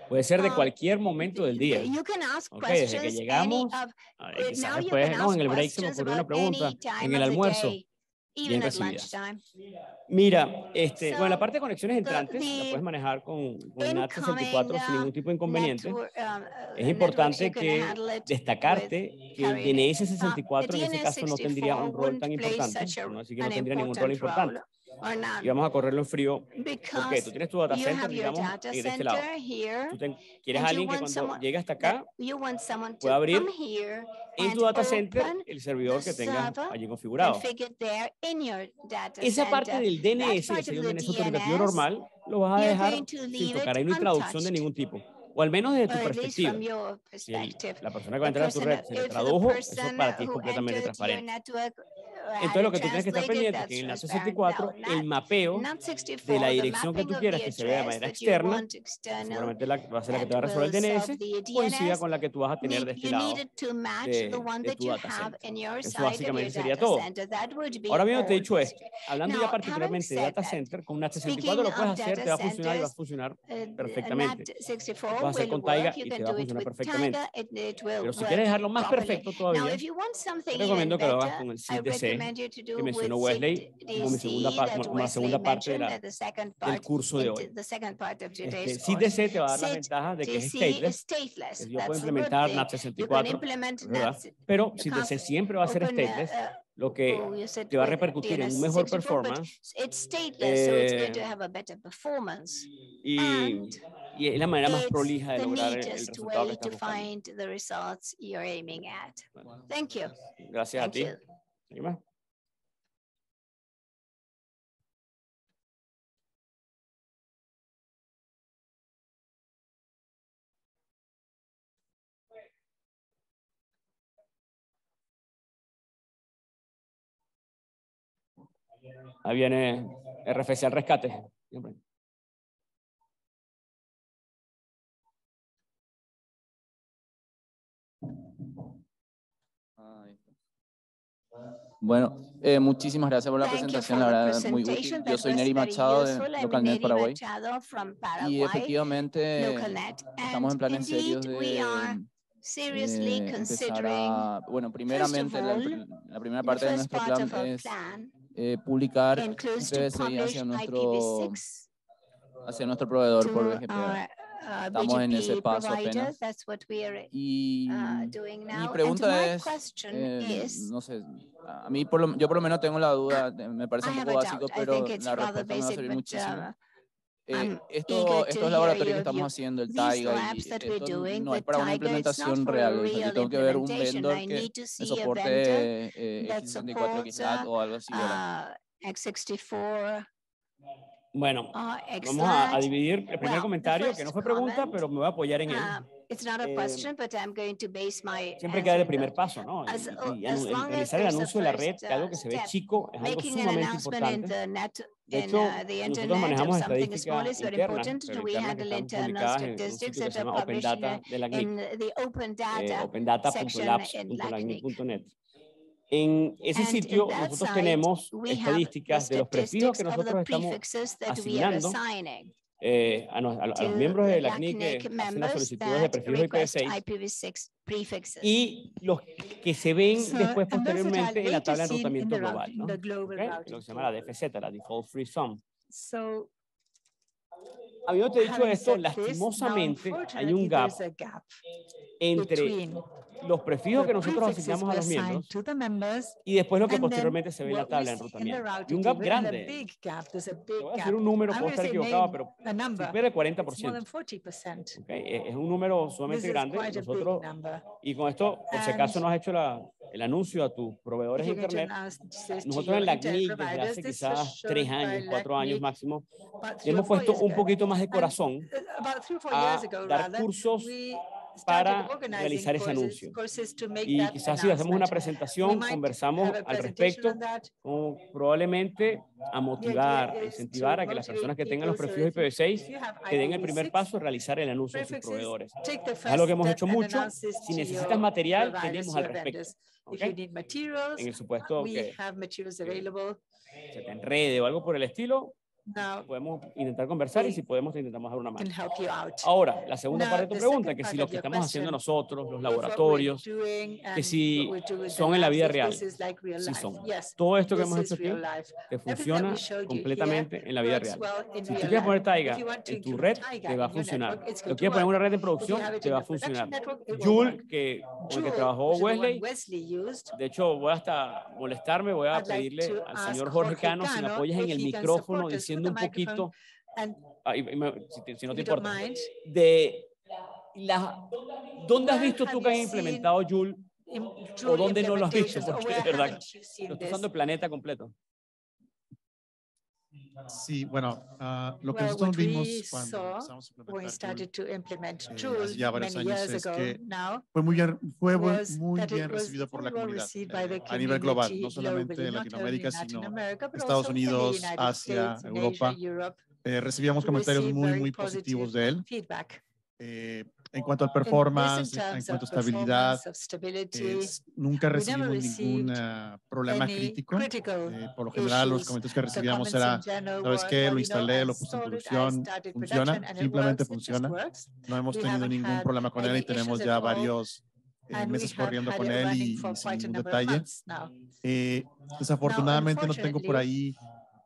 Speaker 1: Puede ser de cualquier momento del día.
Speaker 2: You can ask
Speaker 1: Ok, desde que
Speaker 2: questions
Speaker 1: llegamos,
Speaker 2: now
Speaker 1: quizás
Speaker 2: you
Speaker 1: después,
Speaker 2: can
Speaker 1: no,
Speaker 2: ask
Speaker 1: en el break se me
Speaker 2: questions
Speaker 1: ocurrió una
Speaker 2: about
Speaker 1: pregunta,
Speaker 2: any time
Speaker 1: en el
Speaker 2: of the
Speaker 1: almuerzo,
Speaker 2: day,
Speaker 1: bien
Speaker 2: even at
Speaker 1: recibidas.
Speaker 2: lunchtime.
Speaker 1: Mira, bueno, la
Speaker 2: So,
Speaker 1: parte de conexiones entrantes la
Speaker 2: the
Speaker 1: puedes manejar con NAT64
Speaker 2: incoming
Speaker 1: sin ningún tipo de inconveniente.
Speaker 2: network,
Speaker 1: Es
Speaker 2: networks,
Speaker 1: importante
Speaker 2: you can
Speaker 1: que
Speaker 2: handle it with
Speaker 1: destacarte que el
Speaker 2: carrying it. The
Speaker 1: DNS64 en ese caso no tendría un rol
Speaker 2: DNS64
Speaker 1: tan
Speaker 2: wouldn't play
Speaker 1: importante,
Speaker 2: such
Speaker 1: no, así que
Speaker 2: an
Speaker 1: no tendría ningún rol
Speaker 2: important role
Speaker 1: importante.
Speaker 2: or
Speaker 1: Y
Speaker 2: none,
Speaker 1: vamos a correrlo en frío. ¿Por qué?
Speaker 2: because
Speaker 1: Tú tienes tu data
Speaker 2: you
Speaker 1: center,
Speaker 2: have your
Speaker 1: digamos,
Speaker 2: data
Speaker 1: de este lado.
Speaker 2: center here,
Speaker 1: Tú quieres
Speaker 2: and
Speaker 1: a
Speaker 2: you
Speaker 1: alguien que
Speaker 2: want
Speaker 1: cuando
Speaker 2: someone
Speaker 1: llegue hasta
Speaker 2: that
Speaker 1: acá
Speaker 2: you want someone
Speaker 1: pueda
Speaker 2: to
Speaker 1: abrir
Speaker 2: come here
Speaker 1: en
Speaker 2: and
Speaker 1: tu data center
Speaker 2: open
Speaker 1: el servidor
Speaker 2: the
Speaker 1: que tengas
Speaker 2: server
Speaker 1: allí configurado.
Speaker 2: configured there in your data
Speaker 1: Esa parte
Speaker 2: center.
Speaker 1: del
Speaker 2: That
Speaker 1: DNS,
Speaker 2: part
Speaker 1: que sería
Speaker 2: of
Speaker 1: un
Speaker 2: the
Speaker 1: DNS autoritativo
Speaker 2: DNS,
Speaker 1: normal, lo vas a
Speaker 2: you're
Speaker 1: dejar
Speaker 2: going to
Speaker 1: sin
Speaker 2: leave
Speaker 1: tocar.
Speaker 2: it
Speaker 1: Ahí no hay traducción de
Speaker 2: untouched,
Speaker 1: ningún tipo. O al menos desde tu
Speaker 2: or at least from
Speaker 1: perspectiva.
Speaker 2: your
Speaker 1: Si
Speaker 2: perspective.
Speaker 1: la persona que va a
Speaker 2: The
Speaker 1: entrar a tu
Speaker 2: person,
Speaker 1: red se le
Speaker 2: if the
Speaker 1: tradujo, eso
Speaker 2: person
Speaker 1: para ti es
Speaker 2: who
Speaker 1: completamente
Speaker 2: entered your
Speaker 1: transparente.
Speaker 2: network had
Speaker 1: Entonces lo
Speaker 2: it
Speaker 1: que tú tienes que estar
Speaker 2: translated,
Speaker 1: pendiente es que
Speaker 2: that's
Speaker 1: en el
Speaker 2: transparent.
Speaker 1: NAT64
Speaker 2: Now,
Speaker 1: el mapeo de la
Speaker 2: NAT64, the
Speaker 1: dirección que
Speaker 2: mapping
Speaker 1: tú
Speaker 2: of
Speaker 1: quieras
Speaker 2: the
Speaker 1: que se vea de
Speaker 2: address
Speaker 1: manera
Speaker 2: that you
Speaker 1: externa,
Speaker 2: want external,
Speaker 1: seguramente va a ser la que te
Speaker 2: that
Speaker 1: va a resolver el
Speaker 2: will
Speaker 1: DNS,
Speaker 2: solve the
Speaker 1: coincida
Speaker 2: DNS,
Speaker 1: con la que tú vas a tener de este
Speaker 2: you
Speaker 1: lado
Speaker 2: need it to match the one
Speaker 1: de
Speaker 2: that
Speaker 1: tu
Speaker 2: you
Speaker 1: data
Speaker 2: have
Speaker 1: center.
Speaker 2: in your
Speaker 1: Eso
Speaker 2: side of your
Speaker 1: básicamente sería
Speaker 2: data
Speaker 1: todo.
Speaker 2: center. That would be
Speaker 1: Ahora bien, te he
Speaker 2: all,
Speaker 1: dicho esto.
Speaker 2: basically.
Speaker 1: Hablando ya
Speaker 2: Now, having
Speaker 1: particularmente de
Speaker 2: said
Speaker 1: data
Speaker 2: that,
Speaker 1: center, con NAT64
Speaker 2: speaking
Speaker 1: lo puedes
Speaker 2: of
Speaker 1: hacer, te
Speaker 2: data
Speaker 1: va a funcionar y va a
Speaker 2: centers,
Speaker 1: funcionar perfectamente. Lo
Speaker 2: NAT64
Speaker 1: puedes hacer
Speaker 2: will
Speaker 1: con Taiga
Speaker 2: work. You
Speaker 1: y te
Speaker 2: can
Speaker 1: va a
Speaker 2: do it
Speaker 1: funcionar
Speaker 2: with
Speaker 1: perfectamente.
Speaker 2: Taiga, it will
Speaker 1: Pero si
Speaker 2: work
Speaker 1: quieres dejarlo más
Speaker 2: properly.
Speaker 1: perfecto
Speaker 2: Now,
Speaker 1: todavía,
Speaker 2: if you want something
Speaker 1: te
Speaker 2: even
Speaker 1: recomiendo que lo hagas
Speaker 2: better,
Speaker 1: con el
Speaker 2: I
Speaker 1: SID-DC
Speaker 2: recommend you to
Speaker 1: que
Speaker 2: do with
Speaker 1: mencionó Wesley como mi segunda
Speaker 2: SID-DC
Speaker 1: parte,
Speaker 2: that
Speaker 1: como la
Speaker 2: Wesley
Speaker 1: segunda parte
Speaker 2: mentioned at the second
Speaker 1: del
Speaker 2: part,
Speaker 1: curso de hoy.
Speaker 2: the second part of today's course.
Speaker 1: SID-DC te va a dar las ventajas de que es
Speaker 2: SID-DC is
Speaker 1: stateless,
Speaker 2: stateless.
Speaker 1: que yo puedo
Speaker 2: That's a good
Speaker 1: implementar
Speaker 2: thing. You can
Speaker 1: NAT64,
Speaker 2: implement
Speaker 1: ¿verdad?
Speaker 2: NAT.
Speaker 1: Pero
Speaker 2: You
Speaker 1: SID-DC
Speaker 2: can't
Speaker 1: siempre va a ser
Speaker 2: open
Speaker 1: stateless, lo que
Speaker 2: you said
Speaker 1: te va a
Speaker 2: with
Speaker 1: repercutir en un mejor
Speaker 2: DNS64, but
Speaker 1: performance
Speaker 2: it's stateless, so it's going to have a better performance. And
Speaker 1: y es la manera más
Speaker 2: it's
Speaker 1: prolija de
Speaker 2: the
Speaker 1: lograr el
Speaker 2: neatest
Speaker 1: resultado que
Speaker 2: way
Speaker 1: estás
Speaker 2: to
Speaker 1: buscando.
Speaker 2: find the results you're aiming at. Thank you.
Speaker 1: Gracias a
Speaker 2: Thank
Speaker 1: ti.
Speaker 2: you.
Speaker 1: ¿Alguien más? Ahí viene RFC al rescate. Siempre.
Speaker 5: Bueno, muchísimas gracias por la
Speaker 2: Thank you
Speaker 5: presentación,
Speaker 2: for
Speaker 5: la
Speaker 2: the
Speaker 5: verdad muy
Speaker 2: presentation.
Speaker 5: útil.
Speaker 2: That
Speaker 5: Yo soy
Speaker 2: was
Speaker 5: Neri
Speaker 2: very
Speaker 5: Machado de
Speaker 2: useful. I'm
Speaker 5: LocalNet
Speaker 2: Neri
Speaker 5: Paraguay
Speaker 2: Machado from
Speaker 5: y
Speaker 2: Paraguay,
Speaker 5: efectivamente
Speaker 2: LocalNet.
Speaker 5: estamos en
Speaker 2: And
Speaker 5: planes serios
Speaker 2: indeed, we are
Speaker 5: de
Speaker 2: seriously
Speaker 5: empezar
Speaker 2: considering,
Speaker 5: a, bueno,
Speaker 2: first of
Speaker 5: primeramente
Speaker 2: all,
Speaker 5: la primera
Speaker 2: the
Speaker 5: parte de
Speaker 2: first
Speaker 5: nuestro
Speaker 2: part
Speaker 5: plan
Speaker 2: of our
Speaker 5: es
Speaker 2: plan
Speaker 5: publicar
Speaker 2: includes to
Speaker 5: IPv6
Speaker 2: publish
Speaker 5: hacia nuestro proveedor por
Speaker 2: to
Speaker 5: BGP.
Speaker 2: our
Speaker 5: Estamos en ese
Speaker 2: BGP
Speaker 5: paso
Speaker 2: provider.
Speaker 5: apenas.
Speaker 2: That's what we are
Speaker 5: Y
Speaker 2: doing
Speaker 5: mi
Speaker 2: now. And
Speaker 5: pregunta
Speaker 2: my
Speaker 5: es,
Speaker 2: question is,
Speaker 5: no sé, a mí yo por lo menos tengo la duda, me parece
Speaker 2: I
Speaker 5: un
Speaker 2: have
Speaker 5: poco
Speaker 2: a
Speaker 5: básico,
Speaker 2: doubt. I
Speaker 5: pero
Speaker 2: think it's
Speaker 5: la
Speaker 2: rather
Speaker 5: respuesta me va a
Speaker 2: basic,
Speaker 5: servir
Speaker 2: but
Speaker 5: muchísimo.
Speaker 2: I'm eager to
Speaker 5: Estos
Speaker 2: hear
Speaker 5: laboratorios que
Speaker 2: your
Speaker 5: estamos
Speaker 2: view.
Speaker 5: haciendo, el
Speaker 2: These
Speaker 5: Taiga, y
Speaker 2: labs that we're
Speaker 5: esto
Speaker 2: doing
Speaker 5: no es
Speaker 2: with
Speaker 5: para una
Speaker 2: Taiga, it's not
Speaker 5: implementación
Speaker 2: for a
Speaker 5: real. O sea, yo
Speaker 2: real
Speaker 5: tengo que ver un
Speaker 2: implementation.
Speaker 5: vendor
Speaker 2: I
Speaker 5: que
Speaker 2: need to
Speaker 5: me
Speaker 2: see a vendor
Speaker 5: soporte
Speaker 2: that
Speaker 5: x64,
Speaker 2: supports
Speaker 5: XLAT o algo así, ¿verdad?
Speaker 2: x64
Speaker 1: Bueno, vamos a
Speaker 2: XLAT.
Speaker 1: dividir el primer
Speaker 2: Well, the
Speaker 1: comentario, que no
Speaker 2: first
Speaker 1: fue pregunta,
Speaker 2: comment,
Speaker 1: pero me voy a apoyar en él.
Speaker 2: it's not a question, but I'm going to base my
Speaker 1: Siempre queda
Speaker 2: answer
Speaker 1: el primer
Speaker 2: on
Speaker 1: paso, ¿no?
Speaker 2: as
Speaker 1: El
Speaker 2: long as
Speaker 1: realizar el
Speaker 2: there's a
Speaker 1: anuncio de la red,
Speaker 2: first
Speaker 1: que algo que se ve
Speaker 2: step.
Speaker 1: chico, es algo
Speaker 2: Making an
Speaker 1: sumamente
Speaker 2: announcement in
Speaker 1: importante.
Speaker 2: the net,
Speaker 1: De
Speaker 2: in
Speaker 1: hecho,
Speaker 2: the
Speaker 1: nosotros
Speaker 2: internet of
Speaker 1: manejamos
Speaker 2: something small
Speaker 1: estadísticas
Speaker 2: is very
Speaker 1: internas,
Speaker 2: important.
Speaker 1: pero
Speaker 2: We
Speaker 1: internas que
Speaker 2: handle
Speaker 1: están
Speaker 2: internal
Speaker 1: publicadas en un
Speaker 2: statistics
Speaker 1: sitio que
Speaker 2: that
Speaker 1: se
Speaker 2: are
Speaker 1: llama Open
Speaker 2: published
Speaker 1: Data de la CNIC,
Speaker 2: in the Open Data section in LACNIC.
Speaker 1: opendata.lacnic.net. En ese
Speaker 2: And
Speaker 1: sitio
Speaker 2: in that
Speaker 1: nosotros
Speaker 2: site,
Speaker 1: tenemos
Speaker 2: we have the
Speaker 1: estadísticas de los prefijos
Speaker 2: statistics
Speaker 1: que
Speaker 2: of
Speaker 1: nosotros
Speaker 2: the
Speaker 1: estamos
Speaker 2: prefixes that we are
Speaker 1: asignando
Speaker 2: assigning
Speaker 1: a los
Speaker 2: to
Speaker 1: miembros de
Speaker 2: the
Speaker 1: la CNIC que
Speaker 2: LACNIC
Speaker 1: hacen las
Speaker 2: members
Speaker 1: solicitudes de
Speaker 2: that
Speaker 1: prefijos
Speaker 2: request
Speaker 1: IPv6
Speaker 2: IPv6 prefixes.
Speaker 1: y los que se ven después
Speaker 3: and those that are
Speaker 1: posteriormente en la
Speaker 3: later
Speaker 1: tabla de
Speaker 3: seen in
Speaker 1: enrutamiento
Speaker 3: the
Speaker 1: global, ¿no?
Speaker 3: the global
Speaker 1: ¿Okay? Lo
Speaker 3: routing
Speaker 1: que se llama la
Speaker 3: table.
Speaker 1: DFZ, la Default Free Sum.
Speaker 3: So
Speaker 1: Habiéndote dicho
Speaker 3: having
Speaker 1: esto,
Speaker 3: said this, now
Speaker 1: lastimosamente hay
Speaker 3: unfortunately
Speaker 1: un gap
Speaker 3: there's a gap
Speaker 1: entre
Speaker 3: between
Speaker 1: los prefijos
Speaker 3: the
Speaker 1: que nosotros
Speaker 3: prefixes
Speaker 1: asignamos a
Speaker 3: we
Speaker 1: los
Speaker 3: assign
Speaker 1: miembros
Speaker 3: to the members
Speaker 1: y después lo que
Speaker 3: and then
Speaker 1: posteriormente se ve en la
Speaker 3: what we
Speaker 1: tabla de
Speaker 3: see in the
Speaker 1: enrutamiento. Y
Speaker 3: routing
Speaker 1: un gap
Speaker 3: table, and a
Speaker 1: grande.
Speaker 3: big gap. There's a
Speaker 1: Te
Speaker 3: big
Speaker 1: voy a
Speaker 3: gap.
Speaker 1: decir un número,
Speaker 3: I'm
Speaker 1: puedo
Speaker 3: going to
Speaker 1: estar
Speaker 3: say
Speaker 1: equivocado,
Speaker 3: name
Speaker 1: pero
Speaker 3: a number.
Speaker 1: supera el
Speaker 3: It's more
Speaker 1: 40%.
Speaker 3: than 40%.
Speaker 1: ¿Okay? Es un número
Speaker 3: This
Speaker 1: sumamente
Speaker 3: is
Speaker 1: grande.
Speaker 3: quite a big
Speaker 1: Nosotros,
Speaker 3: number.
Speaker 1: y con esto, por si
Speaker 3: And
Speaker 1: acaso no has hecho el anuncio a tus
Speaker 3: if
Speaker 1: proveedores de
Speaker 3: you're going to
Speaker 1: Internet,
Speaker 3: announce this to
Speaker 1: nosotros
Speaker 3: your
Speaker 1: en la
Speaker 3: internet
Speaker 1: CNIC, desde
Speaker 3: providers,
Speaker 1: hace
Speaker 3: this
Speaker 1: quizás
Speaker 3: was
Speaker 1: 3
Speaker 3: shown by
Speaker 1: años, 4 años
Speaker 3: LACNIC
Speaker 1: máximo,
Speaker 3: about 3
Speaker 1: le
Speaker 3: or
Speaker 1: hemos
Speaker 3: 4
Speaker 1: puesto
Speaker 3: years
Speaker 1: un
Speaker 3: ago.
Speaker 1: poquito más de
Speaker 3: And
Speaker 1: corazón
Speaker 3: about 3 or 4 years
Speaker 1: a
Speaker 3: ago,
Speaker 1: dar
Speaker 3: rather,
Speaker 1: cursos
Speaker 3: we started
Speaker 1: para
Speaker 3: organizing
Speaker 1: realizar ese anuncio.
Speaker 3: courses to make
Speaker 1: Y
Speaker 3: that
Speaker 1: quizás si hacemos una
Speaker 3: announcement. We
Speaker 1: presentación,
Speaker 3: might
Speaker 1: conversamos
Speaker 3: have a
Speaker 1: al
Speaker 3: presentation
Speaker 1: respecto,
Speaker 3: on that.
Speaker 1: como probablemente a
Speaker 3: The
Speaker 1: motivar,
Speaker 3: idea
Speaker 1: a
Speaker 3: is
Speaker 1: incentivar
Speaker 3: to
Speaker 1: a que las personas
Speaker 3: motivate
Speaker 1: que tengan los
Speaker 3: people so
Speaker 1: prefijos
Speaker 3: that if
Speaker 1: IPv6
Speaker 3: you have
Speaker 1: que den el primer
Speaker 3: IPv6
Speaker 1: paso a realizar el anuncio a sus
Speaker 3: prefixes,
Speaker 1: proveedores.
Speaker 3: take the
Speaker 1: Es algo
Speaker 3: first
Speaker 1: que hemos
Speaker 3: step
Speaker 1: hecho
Speaker 3: and
Speaker 1: mucho.
Speaker 3: announce this
Speaker 1: Si
Speaker 3: to
Speaker 1: necesitas
Speaker 3: your
Speaker 1: material,
Speaker 3: providers,
Speaker 1: tenemos
Speaker 3: to
Speaker 1: al
Speaker 3: your
Speaker 1: respecto.
Speaker 3: vendors. If
Speaker 1: ¿Ok?
Speaker 3: you need materials,
Speaker 1: En el supuesto
Speaker 3: we
Speaker 1: que
Speaker 3: have materials available.
Speaker 1: se te enrede o algo por el estilo,
Speaker 3: Now,
Speaker 1: podemos intentar conversar y si podemos te intentamos dar una
Speaker 3: can
Speaker 1: mano.
Speaker 3: help you out.
Speaker 1: Ahora, la segunda
Speaker 3: Now,
Speaker 1: parte de tu
Speaker 3: the
Speaker 1: pregunta,
Speaker 3: second
Speaker 1: que si
Speaker 3: part
Speaker 1: lo
Speaker 3: of
Speaker 1: que
Speaker 3: your
Speaker 1: estamos haciendo
Speaker 3: question,
Speaker 1: nosotros, los
Speaker 3: if what we're
Speaker 1: laboratorios,
Speaker 3: doing
Speaker 1: que
Speaker 3: and
Speaker 1: si
Speaker 3: what we do with the
Speaker 1: son en la
Speaker 3: labs,
Speaker 1: vida
Speaker 3: if
Speaker 1: real.
Speaker 3: this is like real
Speaker 1: Sí
Speaker 3: life.
Speaker 1: son.
Speaker 3: Yes,
Speaker 1: Todo esto que
Speaker 3: this
Speaker 1: hemos
Speaker 3: is
Speaker 1: hecho aquí
Speaker 3: real life.
Speaker 1: te
Speaker 3: Everything that
Speaker 1: funciona
Speaker 3: we showed you
Speaker 1: completamente
Speaker 3: here
Speaker 1: en la vida
Speaker 3: works
Speaker 1: real.
Speaker 3: well in
Speaker 1: Si tú
Speaker 3: real
Speaker 1: quieres poner
Speaker 3: life. If
Speaker 1: Taiga
Speaker 3: you want to
Speaker 1: en tu
Speaker 3: implement
Speaker 1: red,
Speaker 3: Taiga
Speaker 1: te va a
Speaker 3: in your
Speaker 1: funcionar.
Speaker 3: network, it's
Speaker 1: Si
Speaker 3: going
Speaker 1: lo
Speaker 3: to
Speaker 1: quieres poner en una
Speaker 3: work.
Speaker 1: red de
Speaker 3: If you
Speaker 1: producción,
Speaker 3: have it
Speaker 1: te
Speaker 3: in
Speaker 1: va a
Speaker 3: your production
Speaker 1: funcionar.
Speaker 3: network, it will
Speaker 1: Joule,
Speaker 3: work.
Speaker 1: que, con el que
Speaker 3: Joule,
Speaker 1: trabajó
Speaker 3: which is the one
Speaker 1: Wesley,
Speaker 3: Wesley used,
Speaker 1: de hecho voy hasta molestarme, voy a
Speaker 3: I'd like
Speaker 1: pedirle
Speaker 3: to
Speaker 1: al
Speaker 3: ask
Speaker 1: señor Jorge
Speaker 3: Jorge
Speaker 1: Cano si me
Speaker 3: Cano
Speaker 1: apoyas en
Speaker 3: if
Speaker 1: el
Speaker 3: he can
Speaker 1: micrófono
Speaker 3: support us with
Speaker 1: diciendo
Speaker 3: the
Speaker 1: un
Speaker 3: microphone,
Speaker 1: poquito,
Speaker 3: and
Speaker 1: si no
Speaker 3: if
Speaker 1: te
Speaker 3: you don't
Speaker 1: importa,
Speaker 3: mind,
Speaker 1: de las, ¿dónde has
Speaker 3: where
Speaker 1: visto tú
Speaker 3: have
Speaker 1: que
Speaker 3: you
Speaker 1: han
Speaker 3: seen
Speaker 1: implementado Joule o
Speaker 3: Joule
Speaker 1: dónde no lo has visto?
Speaker 3: implementations, or
Speaker 1: Porque
Speaker 3: where
Speaker 1: de verdad,
Speaker 3: haven't you
Speaker 1: lo
Speaker 3: seen
Speaker 1: estoy
Speaker 3: this?
Speaker 1: usando el planeta completo.
Speaker 6: Sí, bueno, lo que
Speaker 3: Well,
Speaker 6: nosotros
Speaker 3: what we
Speaker 6: vimos cuando
Speaker 3: saw
Speaker 6: empezamos a
Speaker 3: when we
Speaker 6: implementar
Speaker 3: started to implement
Speaker 6: hace
Speaker 3: Joule
Speaker 6: ya varios
Speaker 3: many
Speaker 6: años
Speaker 3: years
Speaker 6: es
Speaker 3: ago
Speaker 6: que
Speaker 3: now
Speaker 6: fue
Speaker 3: was
Speaker 6: muy
Speaker 3: that
Speaker 6: bien
Speaker 3: it was
Speaker 6: recibido por la
Speaker 3: very well
Speaker 6: comunidad
Speaker 3: received by the
Speaker 6: a nivel global,
Speaker 3: community
Speaker 6: no solamente
Speaker 3: globally,
Speaker 6: en
Speaker 3: not only in
Speaker 6: Latinoamérica,
Speaker 3: Latin
Speaker 6: sino
Speaker 3: America, but
Speaker 6: Estados
Speaker 3: also in the
Speaker 6: Unidos,
Speaker 3: United
Speaker 6: Asia,
Speaker 3: States, in Asia,
Speaker 6: Europa.
Speaker 3: Europe.
Speaker 6: Recibíamos
Speaker 3: We
Speaker 6: comentarios
Speaker 3: received
Speaker 6: muy,
Speaker 3: very
Speaker 6: muy
Speaker 3: positive
Speaker 6: positivos de él
Speaker 3: feedback.
Speaker 6: en cuanto al
Speaker 3: This
Speaker 6: performance,
Speaker 3: in
Speaker 6: en
Speaker 3: terms
Speaker 6: cuanto a
Speaker 3: of
Speaker 6: estabilidad.
Speaker 3: performance, of stability,
Speaker 6: Nunca
Speaker 3: we never
Speaker 6: recibimos ningún
Speaker 3: received
Speaker 6: problema
Speaker 3: any
Speaker 6: crítico.
Speaker 3: critical
Speaker 6: Por lo general, los
Speaker 3: issues.
Speaker 6: comentarios que
Speaker 3: The
Speaker 6: recibíamos
Speaker 3: comments in
Speaker 6: era,
Speaker 3: general
Speaker 6: ¿sabes
Speaker 3: were,
Speaker 6: qué?
Speaker 3: well,
Speaker 6: Lo
Speaker 3: you know,
Speaker 6: instalé,
Speaker 3: I
Speaker 6: lo puse en
Speaker 3: installed it, I
Speaker 6: producción,
Speaker 3: started
Speaker 6: funciona,
Speaker 3: production, and it
Speaker 6: simplemente
Speaker 3: works, it just
Speaker 6: funciona.
Speaker 3: works.
Speaker 6: No hemos
Speaker 3: We
Speaker 6: tenido
Speaker 3: haven't
Speaker 6: ningún
Speaker 3: had
Speaker 6: problema con él y
Speaker 3: any
Speaker 6: tenemos
Speaker 3: issues
Speaker 6: ya
Speaker 3: at all,
Speaker 6: varios
Speaker 3: and we
Speaker 6: meses
Speaker 3: have
Speaker 6: corriendo
Speaker 3: had
Speaker 6: con
Speaker 3: it
Speaker 6: él
Speaker 3: running
Speaker 6: y
Speaker 3: for
Speaker 6: sin
Speaker 3: quite a
Speaker 6: ningún
Speaker 3: number of
Speaker 6: detalle.
Speaker 3: months now.
Speaker 6: Desafortunadamente no tengo por
Speaker 3: Unfortunately,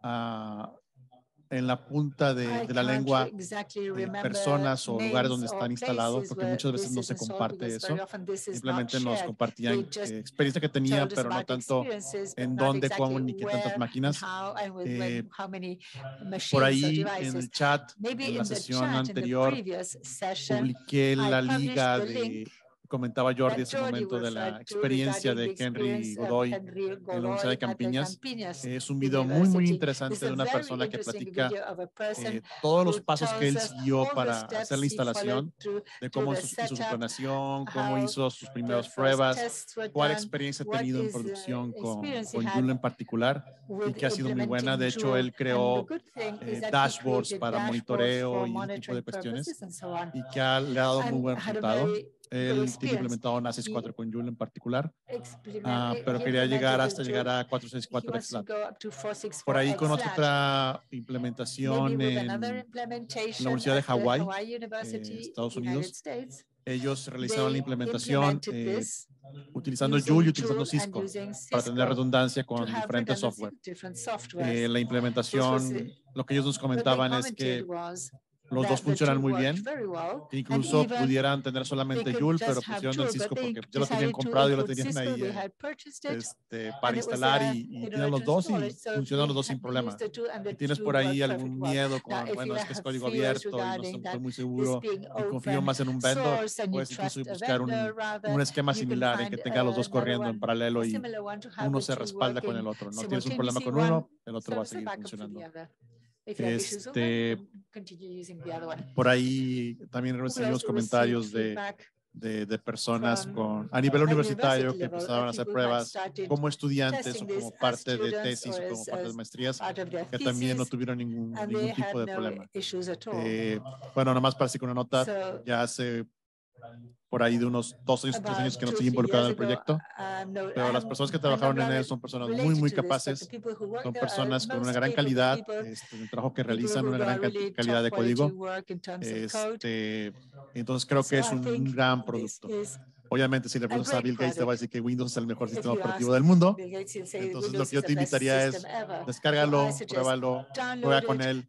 Speaker 6: ahí en la punta
Speaker 3: I
Speaker 6: de la
Speaker 3: can't
Speaker 6: lengua
Speaker 3: exactly remember
Speaker 6: personas o lugares donde
Speaker 3: names or
Speaker 6: están instalados,
Speaker 3: places
Speaker 6: porque
Speaker 3: where
Speaker 6: muchas veces
Speaker 3: this
Speaker 6: no
Speaker 3: is
Speaker 6: se
Speaker 3: installed,
Speaker 6: comparte
Speaker 3: because very
Speaker 6: eso.
Speaker 3: often this is not
Speaker 6: Simplemente nos
Speaker 3: shared. They
Speaker 6: compartían
Speaker 3: just
Speaker 6: experiencia que tenían,
Speaker 3: told us
Speaker 6: pero no
Speaker 3: about
Speaker 6: tanto
Speaker 3: experiences, but
Speaker 6: en
Speaker 3: not
Speaker 6: dónde, cómo,
Speaker 3: exactly
Speaker 6: ni qué
Speaker 3: where
Speaker 6: tantas
Speaker 3: and
Speaker 6: máquinas.
Speaker 3: how and with how many
Speaker 6: Por
Speaker 3: machines or
Speaker 6: ahí en
Speaker 3: devices.
Speaker 6: el chat,
Speaker 3: Maybe
Speaker 6: en la
Speaker 3: in the
Speaker 6: sesión
Speaker 3: chat in the
Speaker 6: anterior,
Speaker 3: previous session,
Speaker 6: publiqué
Speaker 3: I
Speaker 6: la
Speaker 3: published
Speaker 6: liga
Speaker 3: the link
Speaker 6: comentaba Jordi
Speaker 3: that
Speaker 6: ese
Speaker 3: Jordi
Speaker 6: momento de
Speaker 3: referred
Speaker 6: la
Speaker 3: to
Speaker 6: experiencia
Speaker 3: regarding the
Speaker 6: de Henry
Speaker 3: experience of
Speaker 6: Godoy
Speaker 3: Henry
Speaker 6: en la Universidad
Speaker 3: Godoy
Speaker 6: de
Speaker 3: at the
Speaker 6: Campiñas.
Speaker 3: Campinas
Speaker 6: Es un video muy
Speaker 3: University.
Speaker 6: interesante
Speaker 3: It's
Speaker 6: de
Speaker 3: a
Speaker 6: una
Speaker 3: very
Speaker 6: persona que
Speaker 3: interesting
Speaker 6: platica
Speaker 3: video of a person
Speaker 6: todos
Speaker 3: who
Speaker 6: los pasos que
Speaker 3: tells
Speaker 6: él
Speaker 3: us
Speaker 6: siguió
Speaker 3: all the
Speaker 6: para hacer
Speaker 3: steps
Speaker 6: la
Speaker 3: he followed
Speaker 6: instalación, de
Speaker 3: through
Speaker 6: cómo
Speaker 3: the
Speaker 6: hizo su
Speaker 3: setup,
Speaker 6: planeación, cómo
Speaker 3: how
Speaker 6: hizo sus
Speaker 3: the
Speaker 6: primeras
Speaker 3: first
Speaker 6: pruebas,
Speaker 3: tests were
Speaker 6: cuál
Speaker 3: done,
Speaker 6: experiencia ha
Speaker 3: what
Speaker 6: tenido en
Speaker 3: is the
Speaker 6: producción
Speaker 3: experience he
Speaker 6: con
Speaker 3: had
Speaker 6: Joule en particular y
Speaker 3: with
Speaker 6: que ha sido muy buena.
Speaker 3: implementing
Speaker 6: De hecho,
Speaker 3: Joule.
Speaker 6: él
Speaker 3: And the
Speaker 6: creó
Speaker 3: good thing is that he
Speaker 6: dashboards
Speaker 3: created
Speaker 6: para
Speaker 3: dashboards
Speaker 6: monitoreo
Speaker 3: for
Speaker 6: y ese tipo de
Speaker 3: monitoring
Speaker 6: cuestiones
Speaker 3: purposes and so on,
Speaker 6: y que le ha dado muy
Speaker 3: and
Speaker 6: buen
Speaker 3: had a
Speaker 6: resultado.
Speaker 3: very good
Speaker 6: Él tiene
Speaker 3: experience.
Speaker 6: implementado NAS
Speaker 3: He
Speaker 6: 4 con Joule en particular, pero
Speaker 3: he
Speaker 6: quería llegar
Speaker 3: implemented
Speaker 6: hasta
Speaker 3: with
Speaker 6: llegar
Speaker 3: Joule.
Speaker 6: a
Speaker 3: He
Speaker 6: 464
Speaker 3: wants to
Speaker 6: XLAT.
Speaker 3: go up to
Speaker 6: Por ahí con
Speaker 3: 464 XLAT.
Speaker 6: otra
Speaker 3: Maybe
Speaker 6: implementación
Speaker 3: with
Speaker 6: en
Speaker 3: another
Speaker 6: la
Speaker 3: implementation
Speaker 6: Universidad de
Speaker 3: at the
Speaker 6: Hawái,
Speaker 3: Hawaii University,
Speaker 6: Estados
Speaker 3: United
Speaker 6: Unidos.
Speaker 3: States.
Speaker 6: Ellos realizaron la
Speaker 3: They
Speaker 6: implementación
Speaker 3: implemented this
Speaker 6: utilizando
Speaker 3: using
Speaker 6: Joule y utilizando
Speaker 3: Joule and
Speaker 6: Cisco
Speaker 3: using
Speaker 6: para tener
Speaker 3: Cisco
Speaker 6: redundancia
Speaker 3: to
Speaker 6: con
Speaker 3: have
Speaker 6: diferentes
Speaker 3: redundancy
Speaker 6: software.
Speaker 3: with different softwares.
Speaker 6: La implementación, lo que ellos nos
Speaker 3: What they
Speaker 6: comentaban es
Speaker 3: commented
Speaker 6: que
Speaker 3: was
Speaker 6: los dos
Speaker 3: that the
Speaker 6: funcionan
Speaker 3: two
Speaker 6: muy
Speaker 3: worked
Speaker 6: bien,
Speaker 3: very well,
Speaker 6: que
Speaker 3: and
Speaker 6: incluso
Speaker 3: even
Speaker 6: pudieran tener
Speaker 3: they
Speaker 6: solamente
Speaker 3: could
Speaker 6: Joule,
Speaker 3: just
Speaker 6: pero
Speaker 3: have
Speaker 6: pusieron el
Speaker 3: Joule, but
Speaker 6: Cisco
Speaker 3: they
Speaker 6: porque ya lo tenían
Speaker 3: decided to
Speaker 6: comprado y lo
Speaker 3: include
Speaker 6: tenían
Speaker 3: Cisco.
Speaker 6: ahí
Speaker 3: They had purchased it,
Speaker 6: para
Speaker 3: and it was
Speaker 6: instalar
Speaker 3: there
Speaker 6: y
Speaker 3: in
Speaker 6: tienen
Speaker 3: order
Speaker 6: los
Speaker 3: to
Speaker 6: dos
Speaker 3: install
Speaker 6: y
Speaker 3: it. So
Speaker 6: funcionan los
Speaker 3: they
Speaker 6: dos sin
Speaker 3: had
Speaker 6: problema.
Speaker 3: used the two, and the
Speaker 6: Si tienes
Speaker 3: two
Speaker 6: por ahí
Speaker 3: worked
Speaker 6: algún
Speaker 3: perfect well.
Speaker 6: miedo
Speaker 3: Now,
Speaker 6: con,
Speaker 3: if
Speaker 6: bueno,
Speaker 3: you
Speaker 6: es que es
Speaker 3: have
Speaker 6: código
Speaker 3: fears
Speaker 6: abierto y no
Speaker 3: regarding
Speaker 6: estoy
Speaker 3: that
Speaker 6: muy
Speaker 3: this
Speaker 6: seguro
Speaker 3: being
Speaker 6: y confío
Speaker 3: open
Speaker 6: más en un vendor,
Speaker 3: source and you
Speaker 6: puedes incluso
Speaker 3: trust a
Speaker 6: buscar
Speaker 3: vendor rather,
Speaker 6: un esquema
Speaker 3: you can
Speaker 6: similar en que
Speaker 3: find
Speaker 6: tenga los dos
Speaker 3: another
Speaker 6: corriendo en
Speaker 3: one,
Speaker 6: paralelo
Speaker 3: a
Speaker 6: y
Speaker 3: similar one to have
Speaker 6: uno
Speaker 3: the
Speaker 6: se
Speaker 3: two
Speaker 6: respalda con el
Speaker 3: working
Speaker 6: otro. No tienes un problema
Speaker 3: simultaneously.
Speaker 6: con
Speaker 3: One
Speaker 6: uno, el otro va a
Speaker 3: serves a
Speaker 6: seguir
Speaker 3: backup to the
Speaker 6: funcionando.
Speaker 3: other. If you have issues with one, you can continue using the other one.
Speaker 6: Por ahí también
Speaker 3: We
Speaker 6: recibimos
Speaker 3: also
Speaker 6: comentarios
Speaker 3: received feedback
Speaker 6: de personas
Speaker 3: from
Speaker 6: a nivel
Speaker 3: at
Speaker 6: universitario
Speaker 3: university
Speaker 6: que
Speaker 3: level
Speaker 6: empezaban a
Speaker 3: of
Speaker 6: hacer
Speaker 3: people who had
Speaker 6: pruebas
Speaker 3: started
Speaker 6: como estudiantes o
Speaker 3: testing this
Speaker 6: como
Speaker 3: as
Speaker 6: parte de
Speaker 3: students
Speaker 6: tesis
Speaker 3: or
Speaker 6: o como parte de
Speaker 3: as
Speaker 6: maestrías,
Speaker 3: part of their
Speaker 6: que también no
Speaker 3: thesis,
Speaker 6: tuvieron
Speaker 3: and
Speaker 6: ningún
Speaker 3: they had
Speaker 6: tipo de
Speaker 3: no
Speaker 6: problema.
Speaker 3: issues at all.
Speaker 6: Bueno, nomás para decir con una nota,
Speaker 3: So
Speaker 6: ya hace por ahí de unos 2 años, 3
Speaker 3: about
Speaker 6: años que no
Speaker 3: 2 or
Speaker 6: estoy
Speaker 3: 3
Speaker 6: involucrado en
Speaker 3: years
Speaker 6: el
Speaker 3: ago,
Speaker 6: proyecto, pero las personas que trabajaron en él son personas muy capaces, son personas con una gran calidad en el trabajo que realizan, una gran calidad de código. Entonces creo que es un gran producto. Obviamente, si le preguntas a Bill Gates, te va a decir que Windows es el mejor sistema operativo del mundo. Entonces, lo que yo te invitaría es descárgalo, pruébalo, juega con él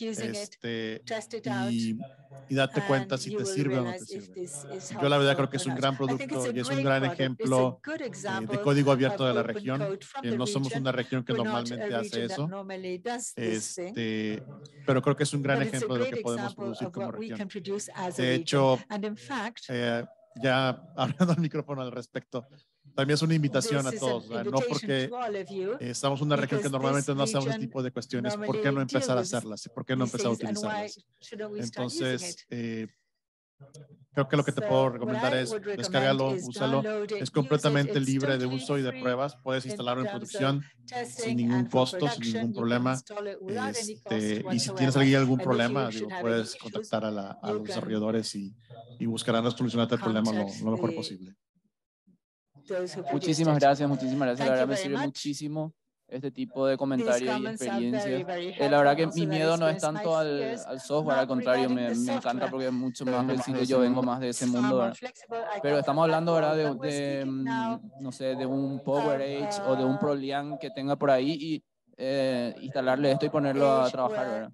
Speaker 6: y date cuenta si te sirve o no te sirve. Yo la verdad creo que es un gran producto y es un gran ejemplo de código abierto de la región, que no somos una región que normalmente hace eso, pero creo que es un gran ejemplo de lo que podemos producir como región. De hecho, ya hablando al micrófono al respecto, también es una invitación a todos, no porque estamos en una región que normalmente no hacemos ese tipo de cuestiones, ¿por qué no empezar a hacerlas? ¿Por qué no empezar a utilizarlas? Entonces, creo que lo que te puedo recomendar es descárgalo, úsalo. Es completamente libre de uso y de pruebas. Puedes instalarlo en producción sin ningún costo, sin ningún problema. Y si tienes algún problema, puedes contactar a los desarrolladores y buscarán solucionarte el problema lo mejor posible.
Speaker 5: Muchísimas gracias. La verdad me sirve muchísimo. este tipo de comentarios y experiencias. La verdad que mi miedo no es tanto al software, al contrario, me encanta porque es mucho más del sitio, yo vengo más de ese mundo, ¿verdad? Pero estamos hablando, ¿verdad? No sé, de un PowerEdge o de un ProLiant que tenga por ahí y instalarle esto y ponerlo a trabajar, ¿verdad?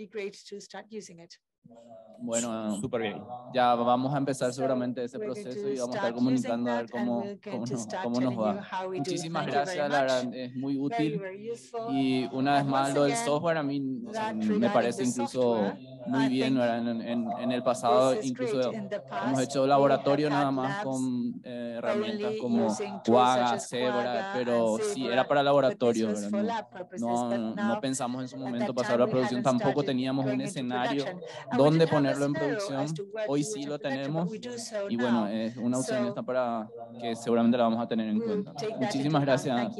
Speaker 5: Bueno,
Speaker 1: súper bien.
Speaker 5: Ya vamos a empezar seguramente ese proceso y vamos a estar comunicando a ver cómo nos va. Muchísimas gracias, la verdad, es muy útil. Y una vez más, lo del software a mí me parece incluso muy bien, ¿verdad? En el pasado incluso hemos hecho laboratorio nada más con herramientas como Quagga, Zebra, pero sí, era para laboratorio, ¿verdad? No pensamos en su momento pasar a la producción, tampoco teníamos un escenario donde ponerlo en producción. Hoy sí lo tenemos y bueno, es una opción esta para que seguramente la vamos a tener en cuenta. Muchísimas gracias.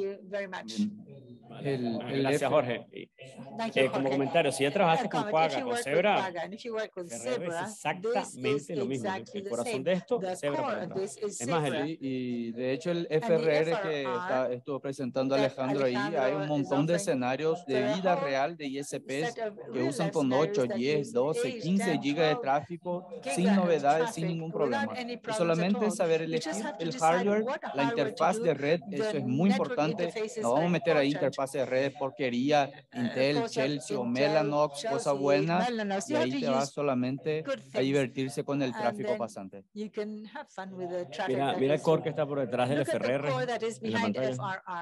Speaker 1: Gracias, Jorge. Como comentario, si ya trabajaste con Quagga o Zebra, FRR es exactamente lo mismo. El corazón de esto es Zebra para atrás. Es más,
Speaker 7: y de hecho el FRR que estuvo presentando Alejandro ahí, hay un montón de escenarios de vida real de ISPs que usan con 8, 10, 12, 15 gigas de tráfico sin novedades, sin ningún problema. Es solamente saber elegir el hardware, la interfaz de red, eso es muy importante. No vamos a meter ahí interfaz de red, porquería, Intel, Chelsea o Mellanox, cosa buena, y ahí te vas solamente a divertirse con el tráfico pasante.
Speaker 1: Mira el core que está por detrás del FRR en la pantalla.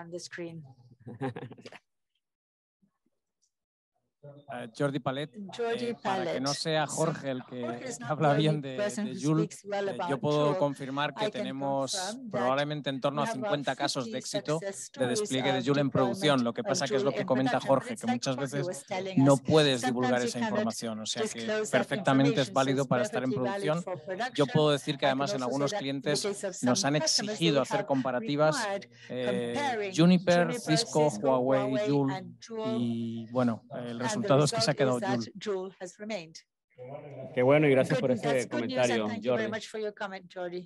Speaker 3: Jordi Palet, para que no sea Jorge el que habla bien de Joule, yo puedo confirmar que tenemos probablemente en torno a 50 casos de éxito de despliegue de Joule en producción. Lo que pasa que es lo que comenta Jorge, que muchas veces no puedes divulgar esa información, o sea que perfectamente es válido para estar en producción. Yo puedo decir que además en algunos clientes nos han exigido hacer comparativas Juniper, Cisco, Huawei, Joule y bueno, el resultado es que se ha quedado Joule.
Speaker 1: Qué bueno y gracias por ese comentario, Jordi.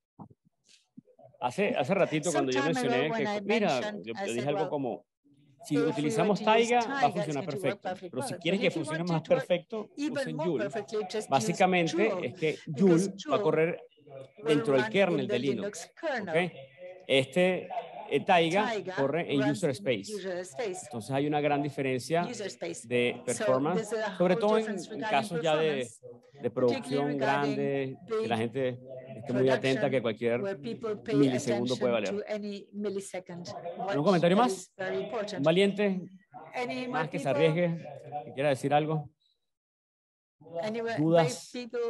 Speaker 1: Hace ratito cuando yo mencioné que, mira, yo dije algo como, si utilizamos Taiga va a funcionar perfecto, pero si quieres que funcione más perfecto, usen Joule. Básicamente es que Joule va a correr dentro del kernel de Linux. ¿Okay? Taiga corre en user space. Entonces hay una gran diferencia de performance, sobre todo en casos ya de producción grande, que la gente esté muy atenta que cualquier milisegundo puede valer. ¿Un comentario más? ¿Un valiente? Más que se arriesgue, que quiera decir algo. ¿Dudas?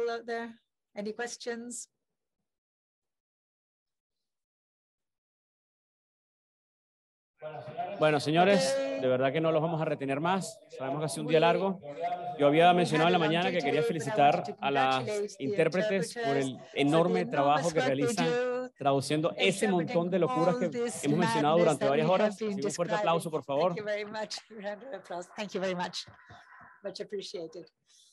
Speaker 1: Bueno, señores, de verdad que no los vamos a retener más. Sabemos que ha sido un día largo. Yo había mencionado en la mañana que quería felicitar a las intérpretes por el enorme trabajo que realizan traduciendo ese montón de locuras que hemos mencionado durante varias horas. Así que un fuerte aplauso, por favor.